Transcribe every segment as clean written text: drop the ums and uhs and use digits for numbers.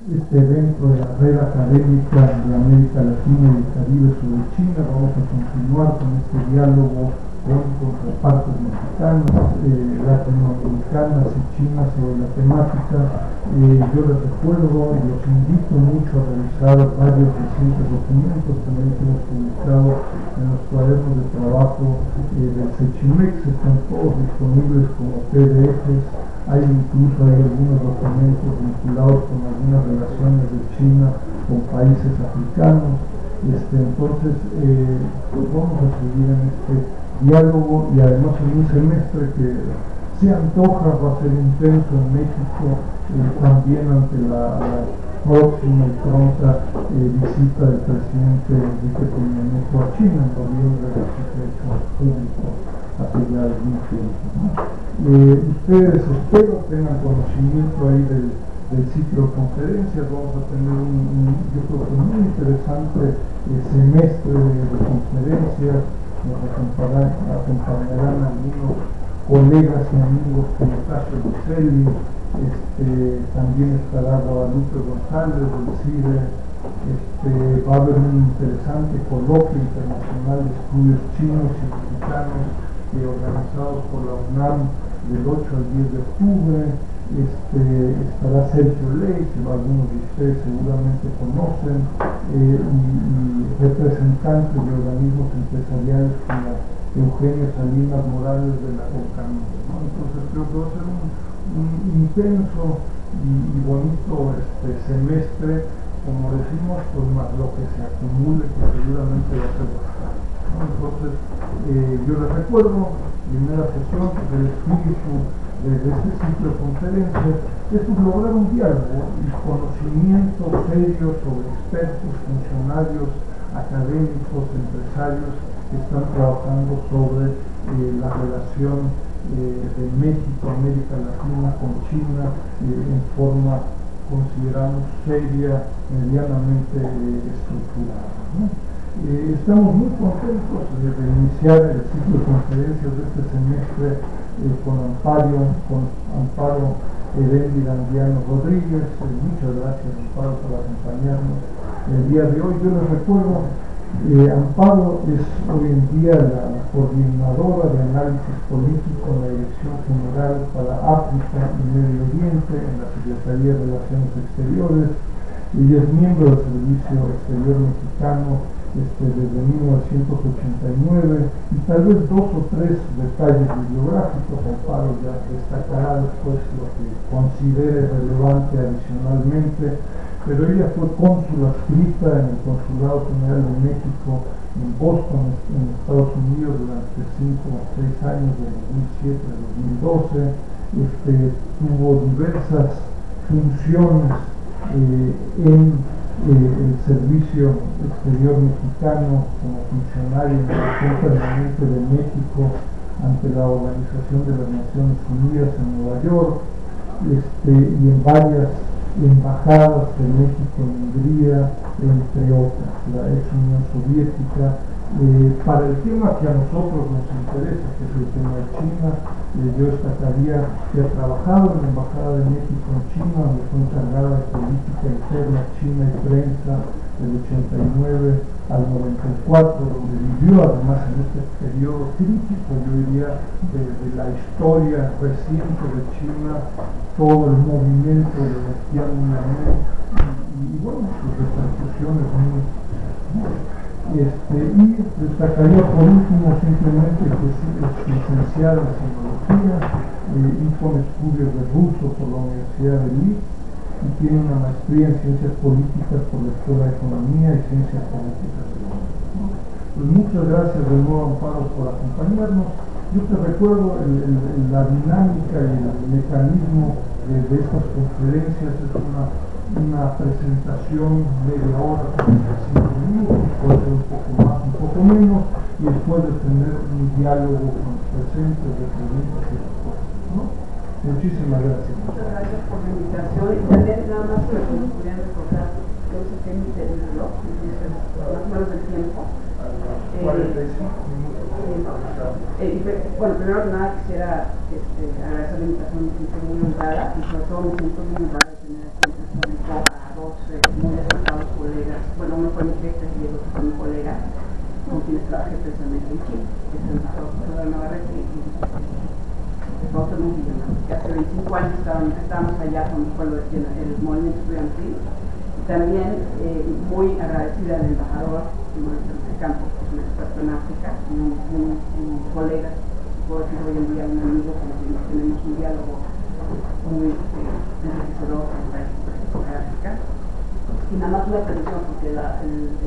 este evento de la red académica de América Latina y el Caribe sobre China. Vamos a continuar con este diálogo con contrapartes mexicanas, latinoamericanas y chinas sobre la temática. Yo les recuerdo y los invito mucho a revisar varios recientes documentos también que hemos publicado en los cuadernos de trabajo del Sechimex. Están todos disponibles como PDFs. Hay incluso algunos documentos vinculados con algunas relaciones de China con países africanos. Entonces, pues vamos a seguir en este diálogo, y además en un semestre que se antoja va a ser intenso en México, también ante la próxima y pronta visita del presidente Enrique Peña Nieto a China en noviembre, que se ha hecho público hace ya algún tiempo, ¿no? Ustedes espero tengan conocimiento ahí del ciclo de conferencias. Vamos a tener yo creo que muy interesante semestre de conferencias. Nos acompañarán algunos colegas y amigos como Cacho Lucelli, también estará Guadalupe González del CIDE. Va a haber un interesante coloquio internacional de estudios chinos y mexicanos organizados por la UNAM del 8 al 10 de octubre. Estará Sergio Ley, que algunos de ustedes seguramente conocen, y representantes de organismos empresariales como Eugenio Salinas Morales de la Concamino, ¿no? Entonces creo que va a ser un intenso y bonito semestre, como decimos, pues más lo que se acumule, que seguramente va a ser bastante, ¿no? Entonces yo les recuerdo, primera sesión, del espíritu de este ciclo de conferencias es lograr un diálogo y conocimiento serio sobre expertos, funcionarios, académicos, empresarios que están trabajando sobre la relación de México, América Latina con China en forma, consideramos, seria, medianamente estructurada, ¿no? Estamos muy contentos de iniciar el ciclo de conferencias de este semestre con Amparo Heréndira Andiano Rodríguez. Muchas gracias, Amparo, por acompañarnos el día de hoy. Yo les recuerdo, Amparo es hoy en día la coordinadora de análisis político en la Dirección General para África y Medio Oriente en la Secretaría de Relaciones Exteriores. Ella es miembro del Servicio Exterior Mexicano desde 1989, y tal vez dos o tres detalles bibliográficos. Amparo ya destacará después lo que considere relevante adicionalmente, pero ella fue cónsula adscrita en el Consulado General de México en Boston, en Estados Unidos, durante 5 o 6 años, de 2007 a 2012. Tuvo diversas funciones en el Servicio Exterior Mexicano como funcionario en la Relación Permanente de México ante la Organización de las Naciones Unidas en Nueva York, y en varias embajadas de México en Hungría, entre otras, la ex Unión Soviética. Para el tema que a nosotros nos interesa, que es el tema de China, yo destacaría que ha trabajado en la Embajada de México en China, donde fue encargada de política interna, China y prensa, del 89 al 94, donde vivió además en este periodo crítico, yo diría, de la historia reciente de China, todo el movimiento de Tiananmen y bueno, sus repercusiones muy. Y destacaría por último simplemente que es licenciada en Sinología y con estudios de ruso por la Universidad de Leeds, y tiene una maestría en Ciencias Políticas por la Escuela de Economía y Ciencias Políticas de Londres. Pues muchas gracias de nuevo, Amparo, por acompañarnos. Yo te recuerdo la dinámica y el mecanismo de estas conferencias. Es una presentación media hora, 45 minutos, puede ser un poco más, un poco menos, y después de tener un diálogo con los presentes de preguntas y respuestas, ¿no? Muchísimas gracias. Muchas gracias por la invitación, y también nada más que me gustaría recordar que no sé qué dice el reloj, más o menos el tiempo. 45 minutos. Bueno, primero que nada quisiera agradecer la invitación, me siento muy honrada y sobre todo me siento muy honrada de tener aquí en el público a dos muy destacados colegas. Bueno, uno fue mi jefe y el otro fue mi colega, con quienes trabajé precisamente en Chile, que es el doctor José Navarrete y Walter Murillo, que hace 25 años estábamos allá con el movimiento estudiantil. También muy agradecida al embajador de Campos, que es un experto en África, un colega, puedo decir hoy en día un amigo con quien tenemos un diálogo muy enriquecedor en el país de África. Y nada más una atención, porque la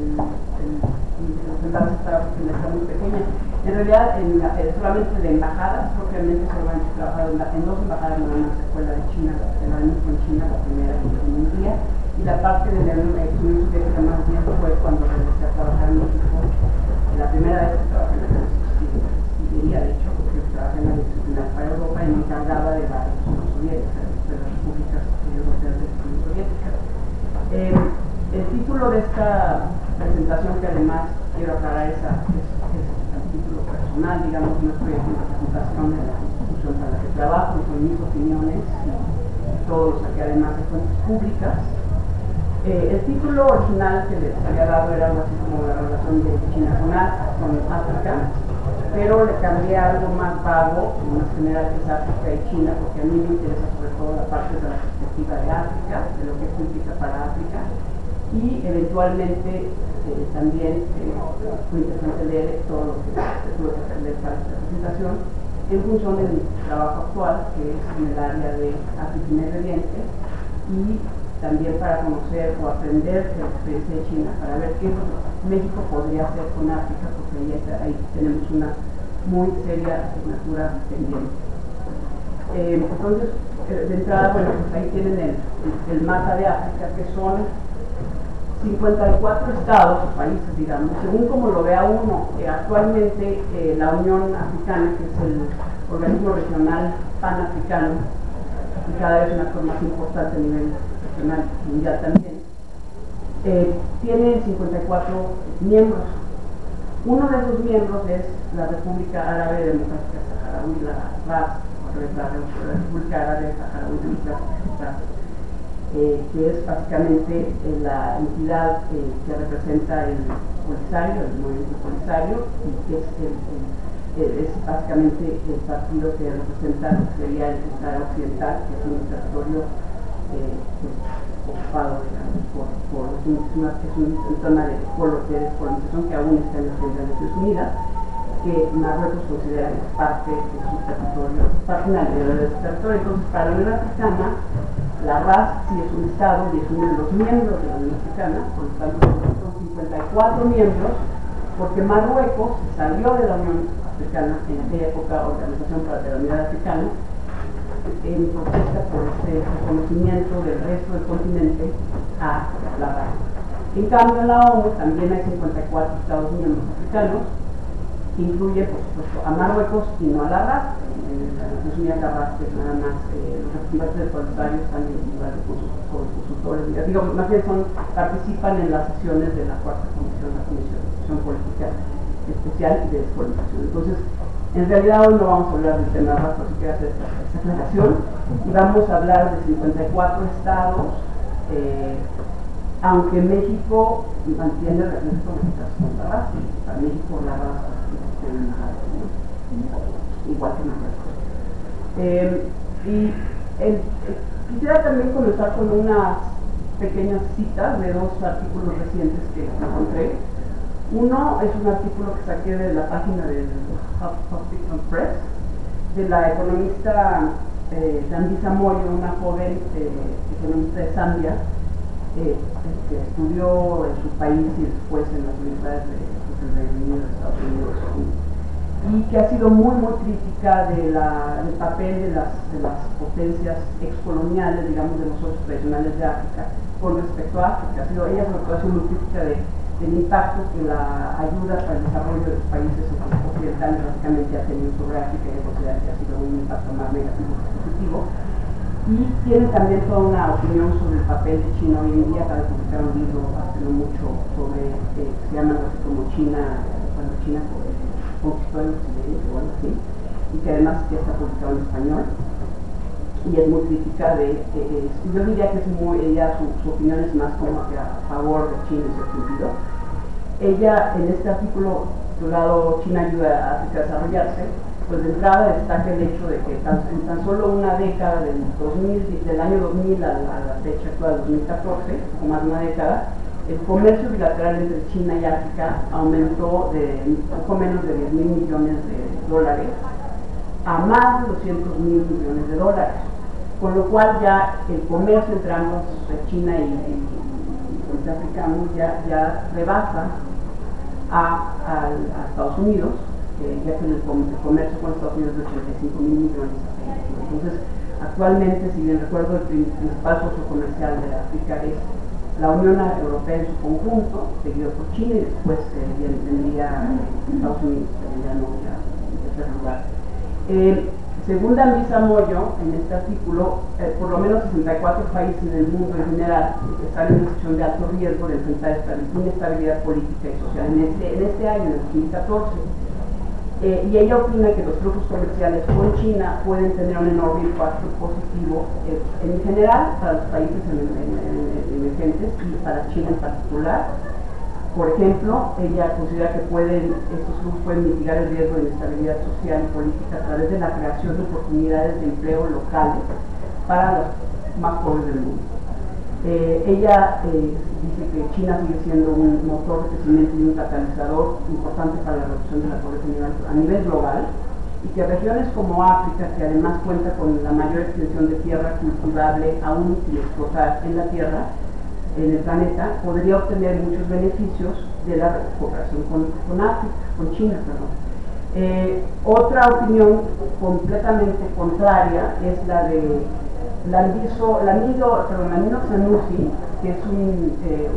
está muy pequeña. En realidad, solamente de embajadas, propiamente solamente he trabajado en dos embajadas, nada más, la escuela de China, la de México en China, la primera en Hungría, y la parte de la Unión Soviética más bien fue cuando regresé a trabajar en México. La primera vez que trabajé en la Siberiana, de hecho, porque trabajé en la disciplina para Europa y me encargaba de la Unión Soviética, de las repúblicas europeas de la Unión Soviética. El título de esta presentación, que además quiero aclarar, es un título personal, digamos, no estoy haciendo presentación de la institución para la que trabajo, son mis opiniones y todo lo saqué además de fuentes públicas. El título original que les había dado era algo así como la relación de China con África, pero le cambié algo más vago, más general, que es África y China, porque a mí me interesa sobre todo la parte de la perspectiva de África, de lo que esto implica para África, y eventualmente también fue interesante leer todo lo que tuve que aprender para esta presentación en función de mi trabajo actual, que es en el área de África y Medio Oriente, y también para conocer o aprender de la experiencia de China, para ver qué México podría hacer con África, porque ahí tenemos una muy seria asignatura pendiente. Entonces, de entrada, bueno, pues ahí tienen el mapa de África, que son 54 estados o países, digamos, según como lo vea uno. Actualmente la Unión Africana, que es el organismo regional panafricano, y cada vez un actor más importante a nivel regional y mundial también, tiene 54 miembros. Uno de esos miembros es la República Árabe Democrática Saharaui, la RAS, la República Árabe Saharaui Democrática, que es básicamente la entidad que representa el Polisario, el movimiento Polisario, y que es básicamente el partido que representa lo que sería el Sahara Occidental, que es un territorio ocupado, digamos, es una zona de descolonización que aún está en la Agenda de Naciones Unidas, que Marruecos considera que es parte de su territorio, parte de su territorio. Entonces, para la Unión Africana, la RAS sí es un Estado y es uno de los miembros de la Unión Africana, por lo tanto son 54 miembros, porque Marruecos salió de la Unión Africana, en aquella época Organización para la Unidad Africana, en protesta por este reconocimiento del resto del continente a la RAS. En cambio, en la ONU también hay 54 Estados miembros africanos, que incluye, por supuesto, a Marruecos y no a la RAS. En las Naciones Unidas, la RAS es nada más los representantes del Polisario están vinculados con sus consultores, digamos, más bien participan en las sesiones de la cuarta comisión, la Comisión Política Especial y de Descolonización. Entonces, en realidad hoy no vamos a hablar del tema RAS, pero sí quiero hacer esta aclaración, y vamos a hablar de 54 estados, aunque México mantiene relaciones políticas con la RAS, y para México la RAS igual que Marruecos. Quisiera también comenzar con unas pequeñas citas de dos artículos recientes que encontré. Uno es un artículo que saqué de la página del Huffington Press, de la economista Dambisa Moyo, una joven economista de Zambia, que estudió en su país y después en las universidades del Reino Unido, de Estados Unidos, y que ha sido muy crítica del papel de las potencias excoloniales, digamos, de los socios tradicionales de África con respecto a África. Ella sobre todo ha sido muy crítica del impacto que la ayuda para el desarrollo de los países occidentales básicamente ha tenido sobre África, y considera que ha sido un impacto más negativo que positivo. y tienen también toda una opinión sobre el papel de China hoy en día. Acaba de publicar un libro hace no mucho sobre, se llama algo así como China, cuando China conquistó el occidente o algo así, y que además ya está publicado en español, y es muy crítica de, yo diría que es muy, ella, su opinión es más como que a favor de China en ese sentido. Ella en este artículo titulado China ayuda a África a desarrollarse, pues de entrada destaca el hecho de que en tan solo una década, del año 2000 a la fecha actual, 2014, o más de una década, el comercio bilateral entre China y África aumentó de poco menos de 10.000 millones de dólares a más de 200.000 millones de dólares, con lo cual ya el comercio entre ambos, China y los africanos, ya rebasa a Estados Unidos, ya que el comercio con Estados Unidos es de 85.000 millones. Entonces, actualmente, si bien recuerdo, el principal socio comercial de África es la Unión Europea en su conjunto, seguido por China, y después vendría Estados Unidos, ya no, ya en tercer lugar. Según Luisa Moyo, en este artículo, por lo menos 64 países en el mundo en general están en una situación de alto riesgo de enfrentar inestabilidad política y social en este año, en el 2014. Y ella opina que los flujos comerciales con China pueden tener un enorme impacto positivo en general para los países emergentes y para China en particular. Por ejemplo, ella considera que estos flujos pueden mitigar el riesgo de inestabilidad social y política a través de la creación de oportunidades de empleo locales para los más pobres del mundo. Ella dice que China sigue siendo un motor de crecimiento y un catalizador importante para la reducción de la pobreza a nivel global, y que regiones como África, que además cuenta con la mayor extensión de tierra cultivable aún sin explotar en la tierra, en el planeta, podría obtener muchos beneficios de la cooperación con África, con China, perdón. Otra opinión completamente contraria es la de Lamino Sanusi, que es un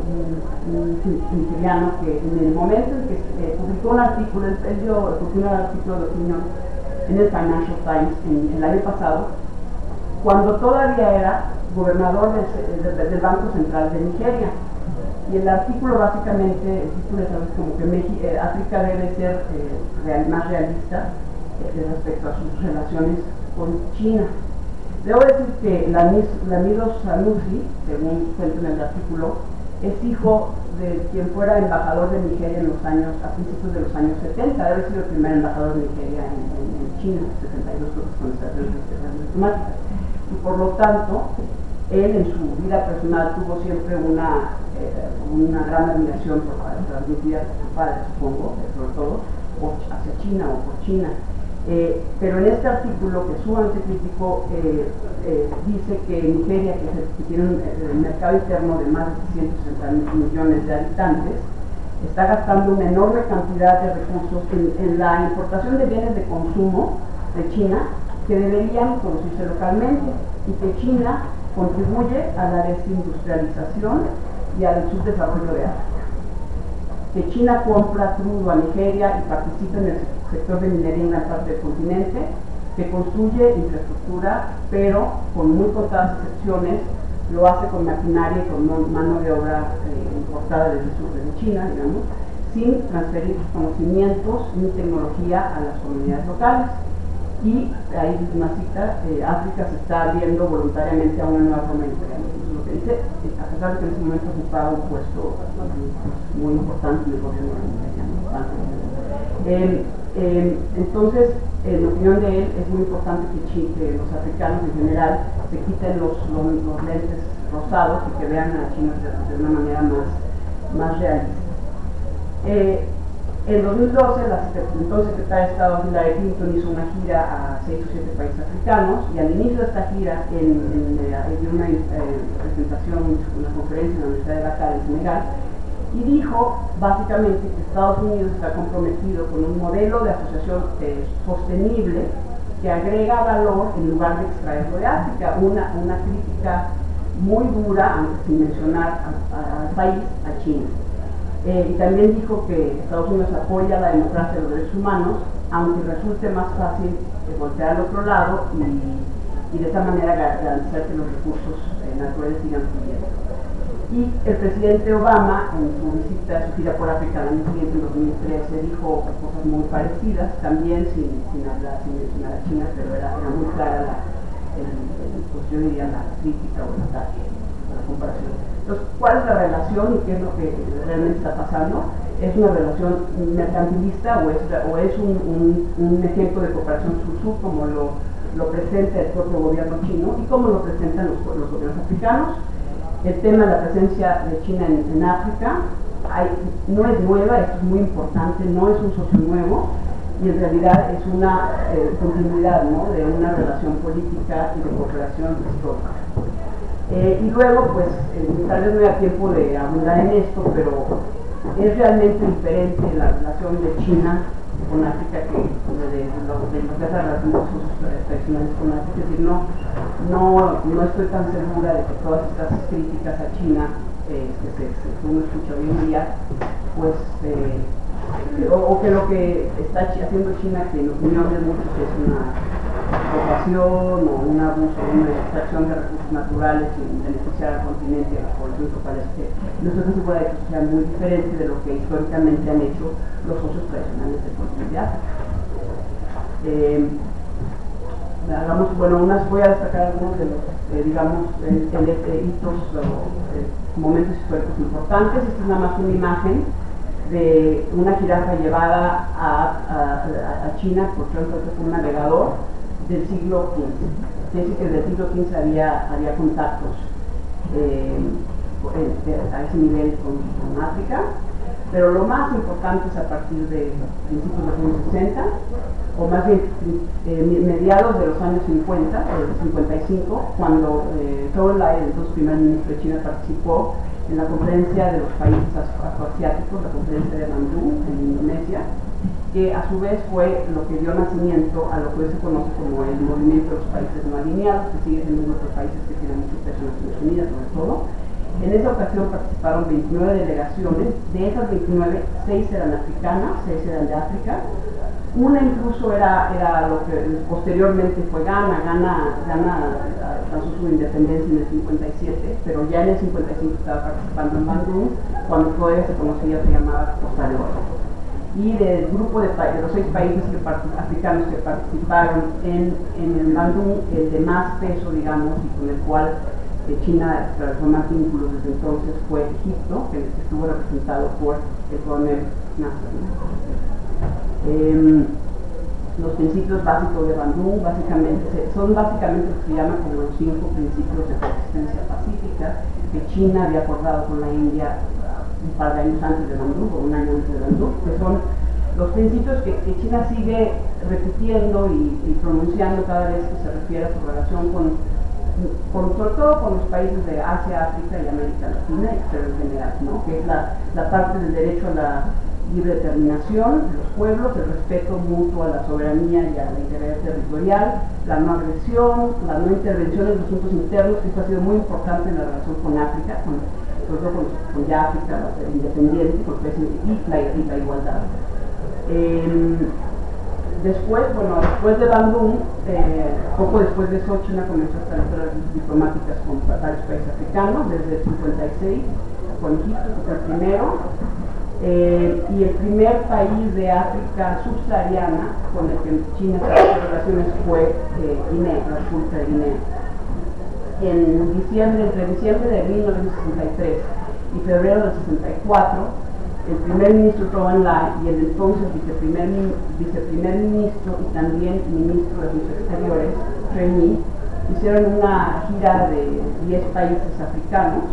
nigeriano que en el momento en que publicó un artículo, él publicó un artículo de opinión en el Financial Times el año pasado, cuando todavía era gobernador del Banco Central de Nigeria. Y el artículo básicamente, el título es como que África debe ser más realista respecto a sus relaciones con China. Debo decir que Lamido Sanusi, según cuenta en el artículo, es hijo de quien fuera embajador de Nigeria a principios de los años 70, debe haber sido el primer embajador de Nigeria en China, 72 con estas relaciones diplomáticas. Y por lo tanto, él en su vida personal tuvo siempre una gran admiración transmitida por su padre, supongo, sobre todo, hacia China o por China. Pero en este artículo, que es sumamente crítico, dice que Nigeria, que tiene un mercado interno de más de 660 millones de habitantes, está gastando una enorme cantidad de recursos en la importación de bienes de consumo de China que deberían producirse localmente, y que China contribuye a la desindustrialización y al subdesarrollo de África. Que China compra crudo a Nigeria y participa en el sector de minería en gran parte del continente, que construye infraestructura, pero con muy contadas excepciones lo hace con maquinaria y con mano de obra importada desde China, digamos, sin transferir sus conocimientos ni tecnología a las comunidades locales. Y ahí dice una cita, África se está abriendo voluntariamente a una nueva forma de imperialismo. Lo que dice, a pesar de que en ese momento ocupaba un puesto muy importante en el gobierno nigeriano. Entonces, en opinión de él, es muy importante que los africanos en general se quiten los lentes rosados y que vean a China de una manera más realista. En 2012, la entonces secretaria de Estado Hillary Clinton hizo una gira a 6 o 7 países africanos, y al inicio de esta gira dio una presentación, una conferencia en la Universidad de Dakar, en Senegal, y dijo básicamente que Estados Unidos está comprometido con un modelo de asociación sostenible que agrega valor en lugar de extraerlo de África, una crítica muy dura, aunque sin mencionar al país, a China. Y también dijo que Estados Unidos apoya la democracia y los derechos humanos, aunque resulte más fácil voltear al otro lado y de esta manera garantizar que los recursos naturales sigan fluyendo. Y el presidente Obama, en su gira por África el año siguiente, en 2013, dijo cosas muy parecidas, también sin hablar, sin mencionar a China, pero era muy clara pues yo diría la crítica o el ataque, la comparación. Entonces, ¿cuál es la relación y qué es lo que realmente está pasando? ¿Es una relación mercantilista o es un ejemplo de cooperación sur-sur como lo presenta el propio gobierno chino y cómo lo presentan los gobiernos africanos? El tema de la presencia de China en África no es nueva, esto es muy importante, no es un socio nuevo y en realidad es una continuidad, ¿no?, de una relación política y de cooperación histórica. Y luego, pues, tal vez no haya tiempo de abundar en esto, pero es realmente diferente la relación de China con África que de lo que es la relación de sus tradicionales con África. Es decir, no estoy tan segura de que todas estas críticas a China que uno escucha hoy en día, pues, o que lo que está haciendo China, que en opinión de muchos es una explotación o un abuso, una extracción de recursos naturales sin beneficiar al continente y a las poblaciones locales, que no estoy tan segura de que eso sea muy diferente de lo que históricamente han hecho los socios tradicionales del continente de África. Voy a destacar algunos de los, digamos, hitos o momentos históricos importantes. Esta es nada más una imagen de una jirafa llevada a China por un navegador del siglo XV. Quiere decir que desde el siglo XV había contactos a ese nivel con África, pero lo más importante es a partir de principios de los años 60, o más bien mediados de los años 50, o 55, cuando Zhou Enlai, el entonces primer ministro de China, participó en la conferencia de los países afroasiáticos, la conferencia de Bandung en Indonesia, que a su vez fue lo que dio nacimiento a lo que hoy se conoce como el movimiento de los países no alineados, que sigue siendo uno de los países que tiene mucho peso en Naciones Unidas, sobre todo. En esa ocasión participaron 29 delegaciones, de esas 29, 6 eran africanas, 6 eran de África. Una incluso era lo que posteriormente fue Ghana alcanzó su independencia en el 57, pero ya en el 55 estaba participando en Bandung, cuando todavía se conocía, se llamaba Costa de Oro. Y del grupo de los 6 países africanos que participaron en el Bandung, el de más peso, digamos, y con el cual China trabajó más vínculos desde entonces, fue Egipto, que estuvo representado por el coronel Nasser. Los principios básicos de Bandung son básicamente lo que se llaman como los 5 principios de coexistencia pacífica que China había acordado con la India un par de años antes de Bandung, o un año antes de Bandung, que son los principios que China sigue repitiendo y pronunciando cada vez que se refiere a su relación sobre todo con los países de Asia, África y América Latina, pero en general, ¿no?, que es la parte del derecho a la libre determinación de los pueblos, el respeto mutuo a la soberanía y a la integridad territorial, la no agresión, la no intervención en los asuntos internos, que esto ha sido muy importante en la relación con África, sobre todo con ya África independiente, y la igualdad. Después de Bandung, poco después de eso, China comenzó a establecer diplomáticas con varios países africanos, desde el 56, con Egipto, que fue el primero, y el primer país de África subsahariana con el que China estableció relaciones fue Guinea, la República de Guinea. Entre diciembre de 1963 y febrero del 64, el primer ministro Zhou Enlai y el entonces viceprimer ministro y también ministro de Asuntos Exteriores, Chen Yi, hicieron una gira de 10 países africanos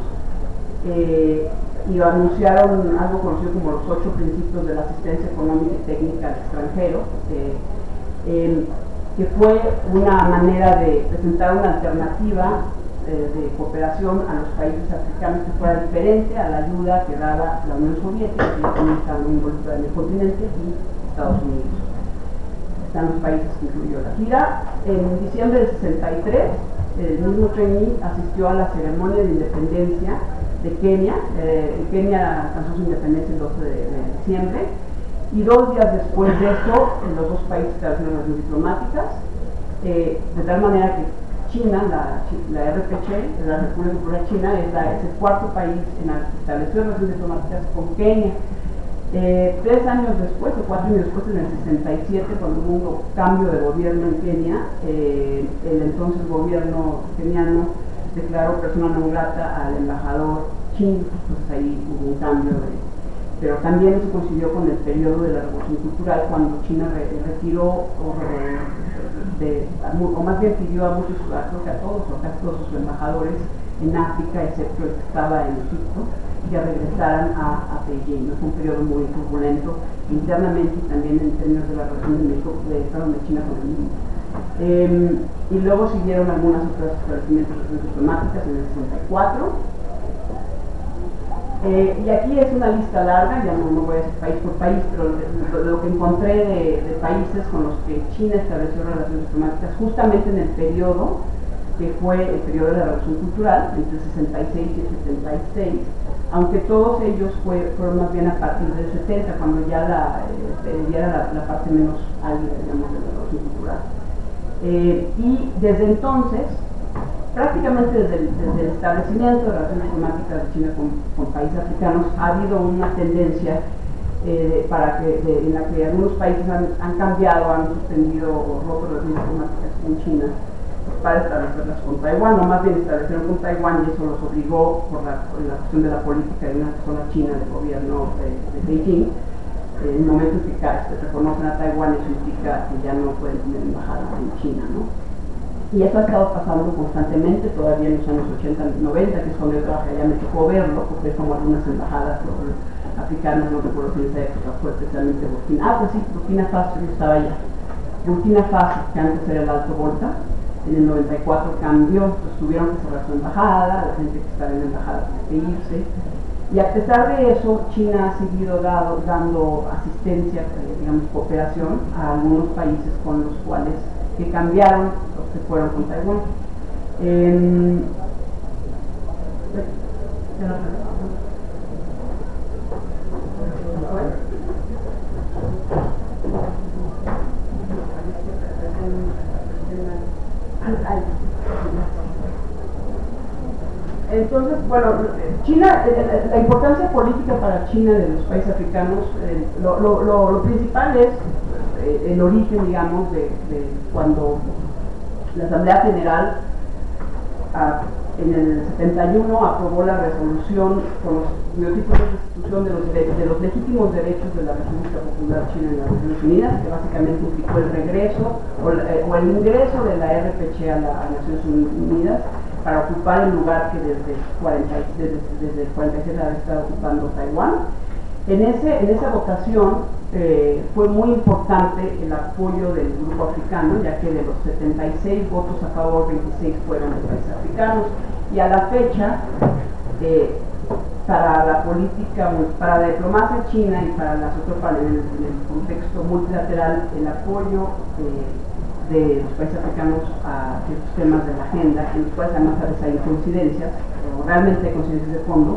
y anunciaron algo conocido como los 8 principios de la asistencia económica y técnica al extranjero, que fue una manera de presentar una alternativa de cooperación a los países africanos que fuera diferente a la ayuda que daba la Unión Soviética, que también estaba muy involucrada en el continente, y Estados Unidos. Están los países que incluyó la gira. En diciembre del 63, el mismo Chen Yi asistió a la ceremonia de independencia de Kenia. Kenia alcanzó su independencia el 12 de diciembre, y 2 días después de eso, los dos países establecieron relaciones diplomáticas, de tal manera que China, la RPC, la República Popular China, es el cuarto país en el que estableció relaciones diplomáticas con Kenia. 3 años después, o 4 años después, en el 67, cuando hubo un cambio de gobierno en Kenia, el entonces gobierno keniano declaró persona non grata al embajador chino, entonces ahí hubo un cambio pero también eso coincidió con el periodo de la Revolución Cultural, cuando China retiró o más bien pidió a muchos, creo que a todos o casi todos sus embajadores en África, excepto el que estaba en Egipto, que regresaran a Beijing. Fue un periodo muy turbulento internamente y también en términos de la relación de China con el mundo. Y luego siguieron algunas otras establecimientos de relaciones diplomáticas en el 64. Y aquí es una lista larga, ya no voy a decir país por país, pero lo que encontré de países con los que China estableció relaciones diplomáticas justamente en el periodo que fue el periodo de la Revolución Cultural, entre el 66 y el 76, aunque todos ellos fueron más bien a partir del 70, cuando ya era la parte menos álgida, digamos, de la Revolución Cultural. Y desde entonces, prácticamente desde el establecimiento de relaciones diplomáticas de China con países africanos, ha habido una tendencia en la que algunos países han cambiado, han suspendido o roto relaciones diplomáticas con China para establecerlas con Taiwán, o más bien establecieron con Taiwán, y eso los obligó por la cuestión de la política de una zona china del gobierno de Beijing. En el momento en que reconocen a Taiwán, eso implica que ya no pueden tener embajada en China, ¿no? Y eso ha estado pasando constantemente, todavía en los años 80, 90, que es cuando yo trabajé allá, me tocó verlo, porque como algunas embajadas africanas, no recuerdo si en esa época fue especialmente Burkina. Pues sí, Burkina Faso, yo estaba allá. Burkina Faso, que antes era el Alto Volta, en el 94 cambió, pues tuvieron que cerrar su embajada, la gente que estaba en la embajada tuvo que irse. Y a pesar de eso, China ha seguido dando asistencia, digamos, cooperación a algunos países con los cuales que cambiaron, los que fueron con Taiwán. Entonces, bueno, China, la importancia política para China de los países africanos, lo principal es el origen, digamos, de cuando la Asamblea General en el 71 aprobó la resolución con los biotipos de restitución de los legítimos derechos de la República Popular China en las Naciones Unidas, que básicamente implicó el regreso o el ingreso de la RPC a las Naciones Unidas para ocupar el lugar que desde el 47 había estado ocupando Taiwán. En esa votación fue muy importante el apoyo del grupo africano, ya que de los 76 votos a favor, 26 fueron de países africanos, y a la fecha, para la política, para la diplomacia china y para las otras, en el contexto multilateral, el apoyo de los países africanos a ciertos temas de la agenda, en los cuales además a veces hay coincidencias, o realmente hay coincidencias de fondo.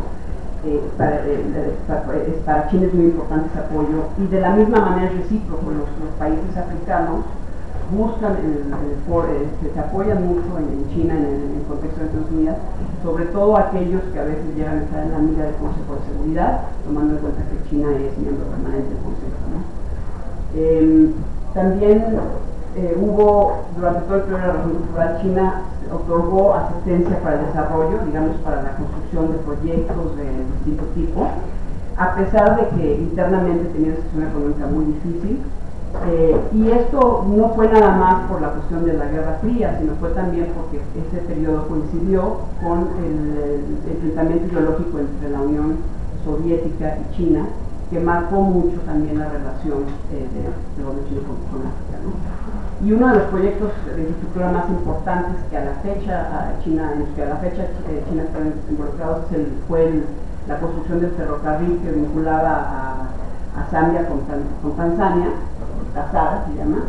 Para China es muy importante ese apoyo, y de la misma manera es recíproco. Los países africanos buscan, se apoyan mucho en China en el contexto de Naciones Unidas, sobre todo aquellos que a veces llegan a estar en la mira del Consejo de Seguridad, tomando en cuenta que China es miembro permanente del Consejo, ¿no? También hubo, durante todo el periodo de la Revolución Cultural, China otorgó asistencia para el desarrollo, digamos, para la construcción de proyectos de distinto tipo, a pesar de que internamente tenía una situación económica muy difícil. Y esto no fue nada más por la cuestión de la Guerra Fría, sino fue también porque ese periodo coincidió con el enfrentamiento ideológico entre la Unión Soviética y China, que marcó mucho también la relación del gobierno chino con África, ¿no? Y uno de los proyectos de infraestructura más importantes que a la fecha China está involucrado fue la construcción del ferrocarril que vinculaba a Zambia con Tanzania, TAZARA se llama.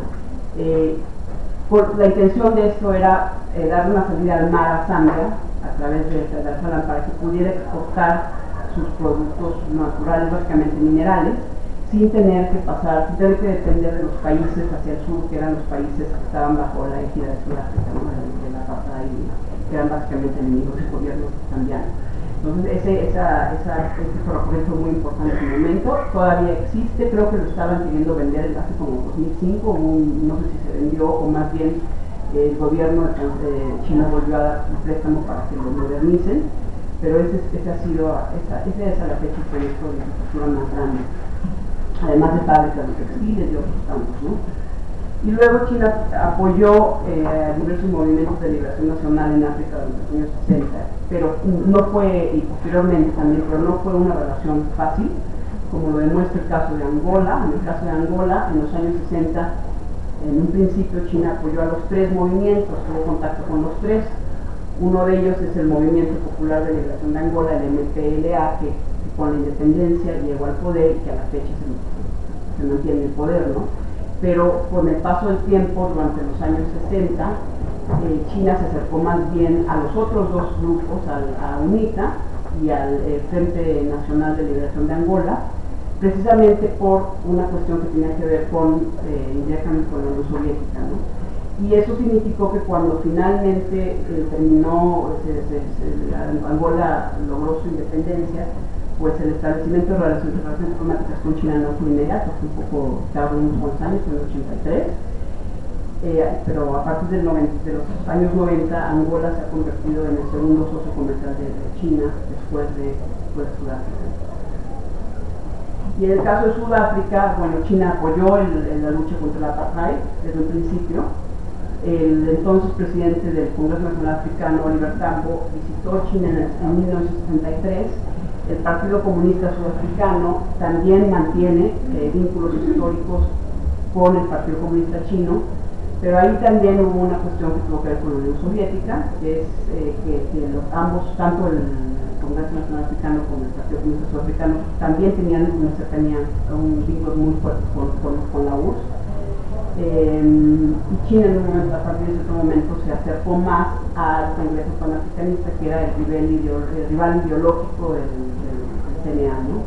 La intención de esto era darle una salida al mar a Zambia a través de Dar es Salaam para que pudiera exportar sus productos naturales, básicamente minerales, sin tener que pasar, sin tener que depender de los países hacia el sur, que eran los países que estaban bajo la égida de Sudáfrica, ¿no? de la apartheid, que eran básicamente enemigos del gobierno cambiaron. Entonces ese ferrocarril fue muy importante en el momento, todavía existe, creo que lo estaban queriendo vender hace como 2005, no sé si se vendió o más bien el gobierno de China volvió a dar un préstamo para que lo modernicen, pero esa es la fecha del proyecto de infraestructura más grande, además de fábricas de textiles y otros campos, ¿no? Y luego China apoyó diversos movimientos de liberación nacional en África durante los años 60, pero no fue, y posteriormente también, pero no fue una relación fácil, como lo demuestra el caso de Angola. En el caso de Angola, en los años 60, en un principio China apoyó a los tres movimientos, tuvo contacto con los tres. Uno de ellos es el Movimiento Popular de Liberación de Angola, el MPLA, que con la independencia llegó al poder y que a la fecha se mantiene en el poder, ¿no? Pero con el paso del tiempo, durante los años 60, China se acercó más bien a los otros dos grupos, a UNITA y al Frente Nacional de Liberación de Angola, precisamente por una cuestión que tenía que ver indirectamente con la Unión Soviética, ¿no? Y eso significó que cuando finalmente Angola logró su independencia, pues el establecimiento de relaciones diplomáticas con China no fue inmediato, fue un poco, tardó unos cuantos años, fue en el 83, pero a partir de los años 90, Angola se ha convertido en el segundo socio comercial de China después de Sudáfrica. Y en el caso de Sudáfrica, bueno, China apoyó la lucha contra el apartheid desde un principio. El entonces presidente del Congreso Nacional Africano, Oliver Tambo, visitó China en 1963. El Partido Comunista Sudafricano también mantiene vínculos históricos con el Partido Comunista Chino, pero ahí también hubo una cuestión que tuvo que ver con la Unión Soviética, que es que ambos, tanto el Congreso Nacional Africano como el Partido Comunista Sudafricano, también tenían una cercanía, un vínculo muy fuerte con la URSS. Y China en un momento, a partir de ese momento, se acercó más al Congreso Panafricanista, que era el rival ideológico del CNA, ¿no?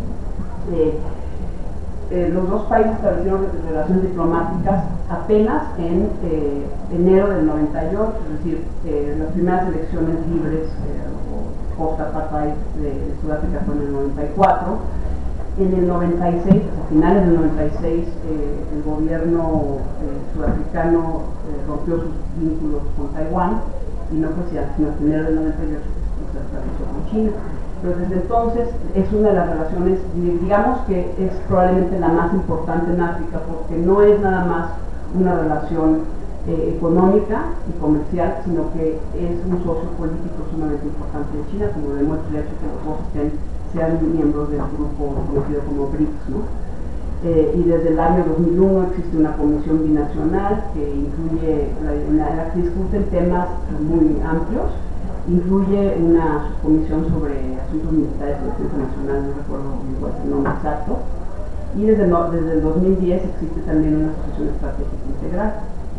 Los dos países establecieron relaciones diplomáticas apenas en enero del 98, es decir, las primeras elecciones libres post-apartheid de Sudáfrica fue en el 94. En el 96, a finales del 96, el gobierno sudafricano rompió sus vínculos con Taiwán y no fue sino a finales del 98 que se estableció con China. Pero desde entonces es una de las relaciones, digamos que es probablemente la más importante en África, porque no es nada más una relación económica y comercial, sino que es un socio político sumamente importante de China, como demuestra el hecho que los dos sean miembros del grupo conocido como BRICS, ¿no? Y desde el año 2001 existe una comisión binacional que incluye, la que discute temas muy amplios, incluye una subcomisión sobre asuntos militares de defensa nacional, no recuerdo el nombre exacto, y desde el 2010 existe también una asociación estratégica integral.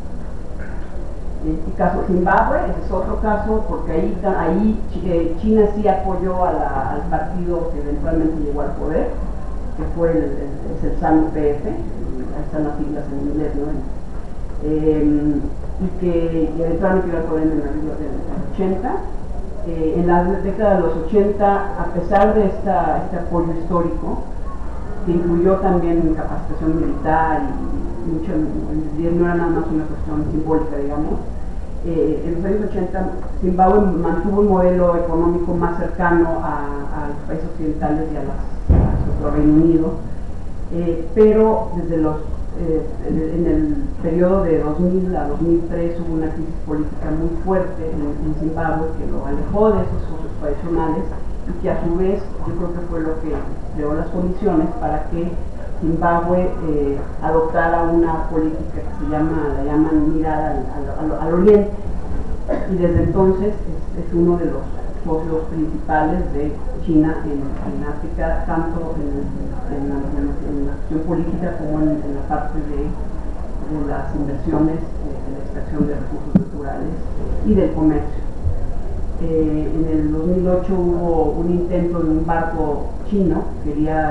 El caso Zimbabue, ese es otro caso, porque ahí China sí apoyó al partido que eventualmente llegó al poder, que fue el ZANU-PF, ahí están las siglas en inglés, ¿no? Y que eventualmente llegó al poder en el año del 80. En la década de los 80, a pesar de este apoyo histórico, que incluyó también capacitación militar y mucho, no era nada más una cuestión simbólica, digamos. En los años 80, Zimbabue mantuvo un modelo económico más cercano a los países occidentales y a Reino Unido, pero en el periodo de 2000 a 2003 hubo una crisis política muy fuerte en Zimbabue que lo alejó de esos socios tradicionales y que a su vez yo creo que fue lo que creó las condiciones para que Zimbabue adoptara una política que la llaman mirar al oriente, y desde entonces es uno de los socios principales de China en África, tanto en la cuestión política como en la parte de las inversiones, de la extracción de recursos naturales y del comercio. En el 2008 hubo un intento de un barco chino que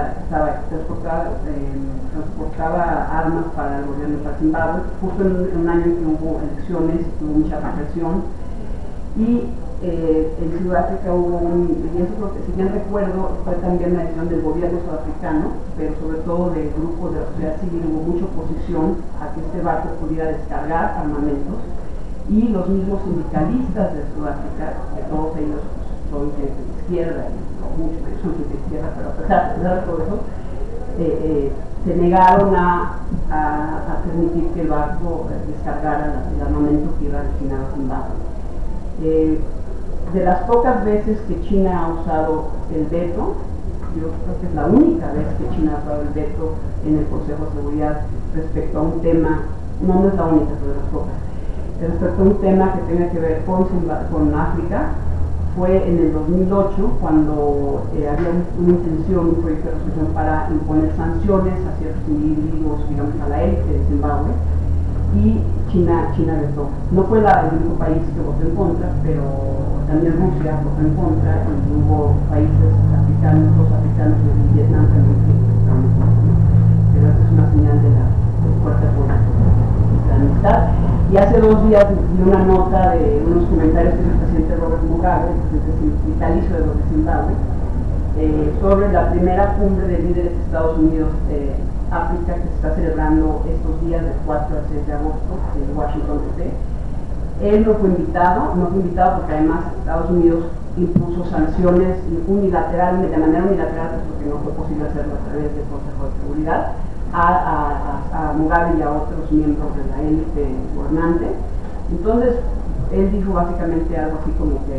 transportaba armas para el gobierno de Zimbabue, justo en un año en que hubo elecciones, hubo mucha represión. Y en Sudáfrica hubo y eso creo que, si bien recuerdo, fue también la decisión del gobierno sudafricano, pero sobre todo de grupos de la sociedad civil, hubo mucha oposición a que este barco pudiera descargar armamentos, y los mismos sindicalistas de Sudáfrica, que todos ellos son de izquierda, o muchos de ellos son de izquierda, pero a pesar de todo eso, se negaron a permitir que el barco descargara el armamento que iba destinado a Zimbabue. De las pocas veces que China ha usado el veto, yo creo que es la única vez que China ha usado el veto en el Consejo de Seguridad respecto a un tema, no es la única, pero de las pocas, respecto a un tema que tenga que ver con África. Fue en el 2008 cuando había una intención, un proyecto de resolución para imponer sanciones a ciertos individuos, digamos a la élite de Zimbabue, y China vetó. No fue el único país que votó en contra, pero también Rusia votó en contra, y hubo países africanos, los africanos y Vietnam también que votaron en contra. Pero esta es una señal de la fuerte apoyo de la amistad. Y hace 2 días vi una nota de unos comentarios que hizo el presidente Robert Mugabe, el presidente vitalicio de los de Zimbabue, sobre la primera cumbre de líderes de Estados Unidos África, que se está celebrando estos días del 4 al 6 de agosto en Washington DC. Él no fue invitado porque además Estados Unidos impuso sanciones unilateralmente, de manera unilateral, porque no fue posible hacerlo a través del Consejo de Seguridad, a Mugabe y a otros miembros de la élite gobernante. Entonces él dijo básicamente algo así como que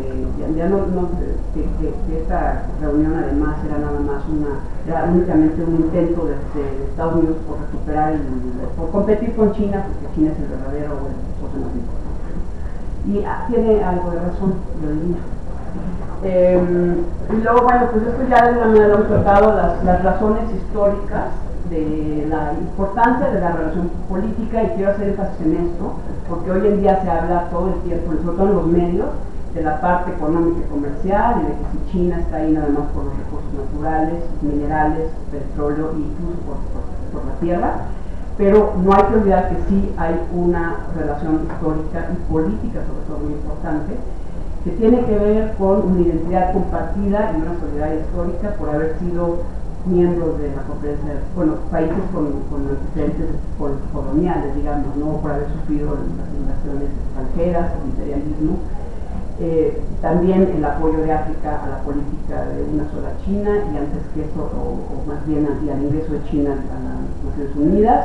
esta reunión además era únicamente un intento de Estados Unidos por recuperar por competir con China, porque China es el verdadero socio más importante. Y tiene algo de razón, yo diría. Y luego, bueno, pues esto ya de alguna manera lo hemos tratado, las razones históricas de la importancia de la relación política, y quiero hacer énfasis en esto, porque hoy en día se habla todo el tiempo, sobre todo en los medios, de la parte económica y comercial, y de que si China está ahí nada más por los recursos naturales, minerales, petróleo e incluso por la tierra, pero no hay que olvidar que sí hay una relación histórica y política, sobre todo muy importante, que tiene que ver con una identidad compartida y una solidaridad histórica por haber sido miembros de la conferencia, países con antecedentes coloniales, digamos, no por haber sufrido las invasiones extranjeras, el imperialismo. También el apoyo de África a la política de una sola China, y antes que eso, o más bien al ingreso de China a las Naciones Unidas.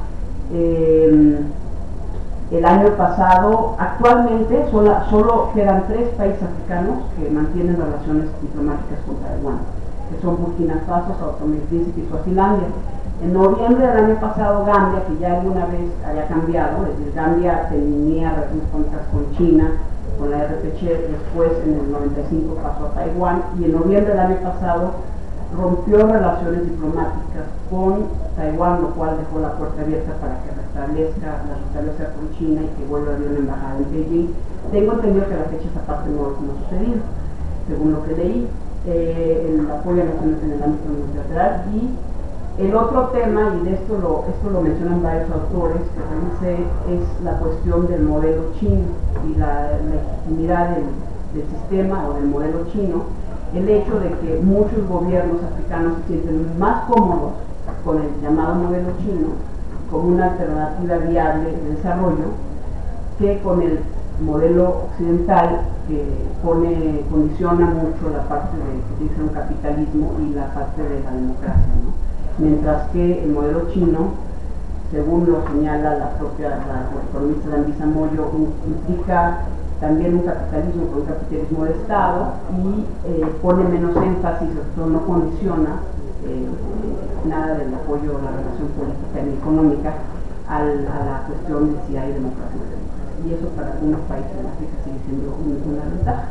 El año pasado, actualmente, solo quedan 3 países africanos que mantienen relaciones diplomáticas con Taiwán, que son Burkina Faso, Sao Tomé y Príncipe y Suazilandia. En noviembre del año pasado, Gambia, que ya alguna vez había cambiado, es decir, Gambia tenía relaciones económicas con China, con la RPC, después en el 95 pasó a Taiwán, y en noviembre del año pasado rompió relaciones diplomáticas con Taiwán, lo cual dejó la puerta abierta para que restablezca con China y que vuelva a abrir una embajada en Beijing. Tengo entendido que a la fecha esa parte no ha sucedido, según lo que leí. El apoyo a naciones en el ámbito multilateral. Y el otro tema, y de esto lo mencionan varios autores, que dice, es la cuestión del modelo chino y la legitimidad del sistema o del modelo chino, el hecho de que muchos gobiernos africanos se sienten más cómodos con el llamado modelo chino como una alternativa viable de desarrollo que con el modelo occidental, que condiciona mucho la parte de que dice un capitalismo y la parte de la democracia, ¿no? Mientras que el modelo chino, según lo señala la economista Dambisa Moyo, implica también un capitalismo con un capitalismo de Estado, y pone menos énfasis, o no condiciona nada del apoyo a la relación política ni económica a la cuestión de si hay democracia o no democracia. Y eso para algunos países en África sigue siendo una ventaja.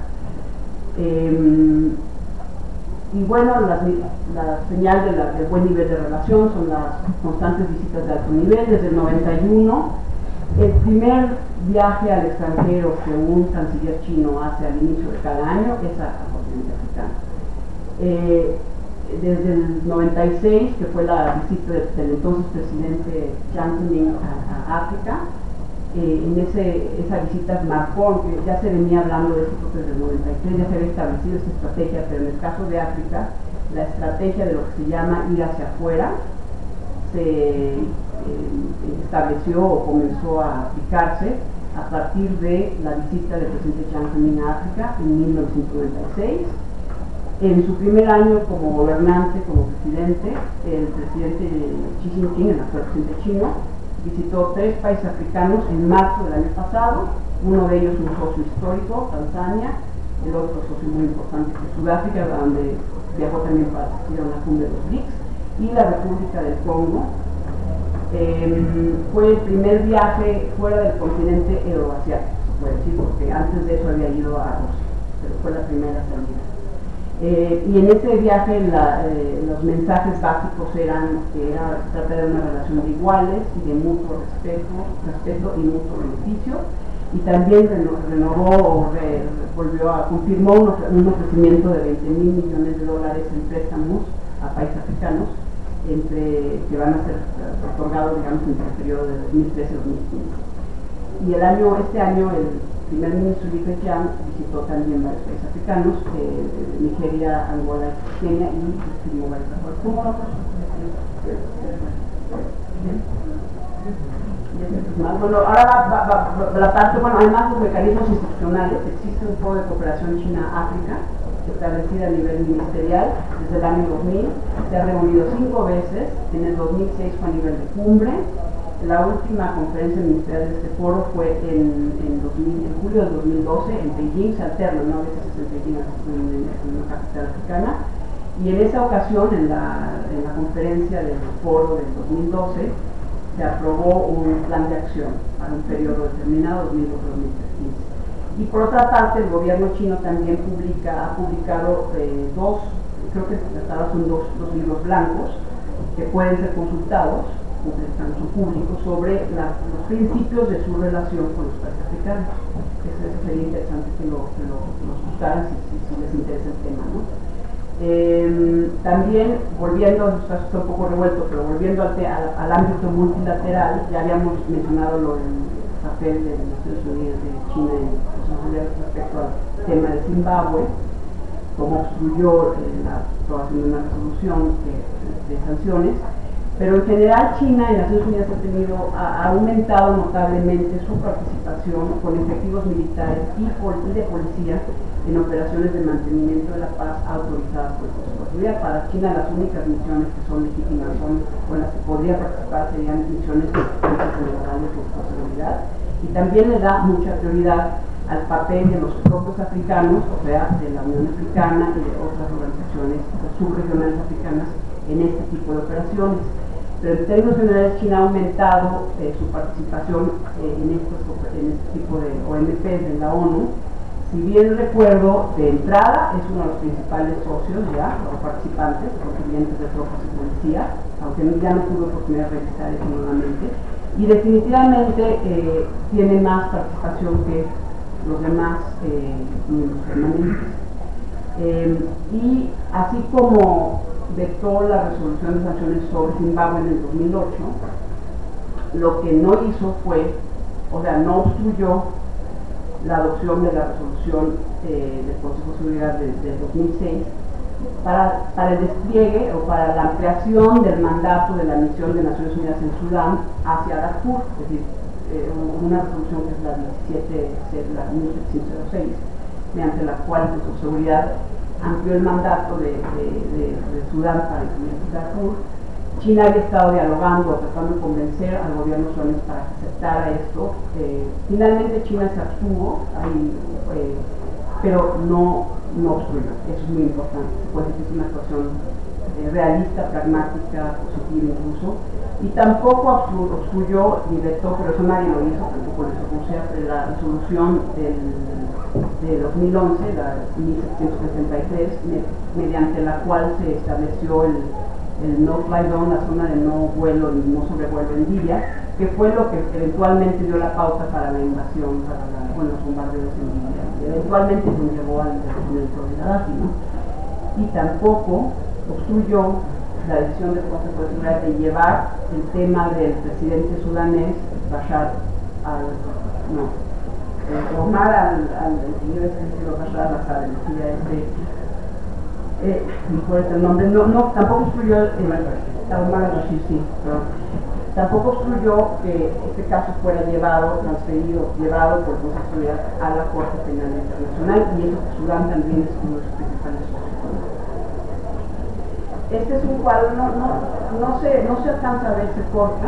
Y bueno, la señal de buen nivel de relación son las constantes visitas de alto nivel. Desde el 91 El primer viaje al extranjero que un canciller chino hace al inicio de cada año es al continente africano. Desde el 96, que fue la visita del entonces presidente Jiang Zemin a África, esa visita marcó, que ya se venía hablando de esto desde el 93, ya se había establecido esta estrategia, pero en el caso de África, la estrategia de lo que se llama ir hacia afuera se estableció o comenzó a aplicarse a partir de la visita del presidente Jiang Zemin a África en 1996. En su primer año como gobernante, como presidente, el presidente Xi Jinping, el actual presidente chino, visitó 3 países africanos en marzo del año pasado, uno de ellos un socio histórico, Tanzania, el otro socio muy importante que es Sudáfrica, donde viajó también para asistir a una cumbre de los BRICS, y la República del Congo. Fue el primer viaje fuera del continente euroasiático, se puede decir, porque antes de eso había ido a Rusia, pero fue la primera salida. Y en ese viaje los mensajes básicos eran que se trata de una relación de iguales y de mutuo respeto y mutuo beneficio, y también confirmó un ofrecimiento de 20.000 millones de dólares en préstamos a países africanos que van a ser otorgados, digamos, entre el periodo de 2013 y 2015. Y este año el primer ministro Li Keqiang visitó también varios países africanos, Nigeria, Angola, Kenia, y firmó varios acuerdos. ¿Cómo vamos? Bueno, ahora la parte, además los mecanismos institucionales, existe un foro de cooperación China-África establecida a nivel ministerial desde el año 2000, se ha reunido 5 veces, en el 2006 fue a nivel de cumbre. La última conferencia ministerial de este foro fue en julio del 2012 en Beijing, se alterna, ¿no? A veces es en Beijing, a veces en una capital africana, y en esa ocasión, en la conferencia del foro del 2012, se aprobó un plan de acción para un periodo determinado, 2012-2015. Y por otra parte, el gobierno chino también ha publicado creo que son dos libros blancos que pueden ser consultados, son públicos, sobre los principios de su relación con los países africanos. Eso sería interesante que los buscaran si les interesa el tema, ¿no? También, volviendo, está un poco revuelto, pero volviendo al ámbito multilateral, ya habíamos mencionado el papel de las Naciones Unidas de China respecto al tema de Zimbabue, cómo obstruyó la aprobación de una resolución de sanciones, pero en general China en las Naciones Unidas ha aumentado notablemente su participación con efectivos militares y de policía en operaciones de mantenimiento de la paz autorizadas por el Consejo de Seguridad. Para China las únicas misiones que son legítimas con las que podría participar serían misiones generales de seguridad, y también le da mucha prioridad al papel de los propios africanos, o sea, de la Unión Africana y de otras organizaciones subregionales africanas en este tipo de operaciones. Pero en términos generales, China ha aumentado su participación en este tipo de OMPs de la ONU. Si bien recuerdo, de entrada es uno de los principales socios ya, o participantes, provenientes de tropas y policía, aunque ya no tuve oportunidad de revisar eso nuevamente, y definitivamente tiene más participación que los demás miembros permanentes. Y así como vetó la resolución de sanciones sobre Zimbabue en el 2008, lo que no hizo fue, no obstruyó la adopción de la resolución del Consejo de Seguridad del 2006 para el despliegue o para la ampliación del mandato de la misión de Naciones Unidas en Sudán hacia Darfur, es decir, una resolución que es la 1706, mediante la cual el Consejo de Seguridad amplió el mandato de Sudán para incluir Darfur. China había estado dialogando, tratando de convencer al gobierno sudanés para que aceptara esto. Finalmente China se abstuvo, pero no obstruyó. Eso es muy importante. Se puede decir que es una actuación realista, pragmática, positiva incluso. Y tampoco obstruyó ni vetó, pero eso nadie lo hizo, tampoco lo hizo Rusia, la resolución de 2011, la 1773, mediante la cual se estableció el no-fly zone, la zona de no vuelo y no sobrevuelo en Libia, que fue lo que eventualmente dio la pauta para la invasión, para los bombardeos en Libia. Eventualmente conllevó al derrocamiento de Gaddafi, ¿no? Y tampoco obstruyó la decisión del Consejo de Seguridad de llevar el tema del presidente sudanés Bashar Omar Bashar al-Assad, por el nombre, tampoco obstruyó Omar al-Bashir, sí, pero tampoco obstruyó que este caso fuera llevado por el Consejo de Seguridad a la Corte Penal Internacional, y eso que Sudán también es uno de sus principales socios. Este es un cuadro, no se alcanza a ver, se corta,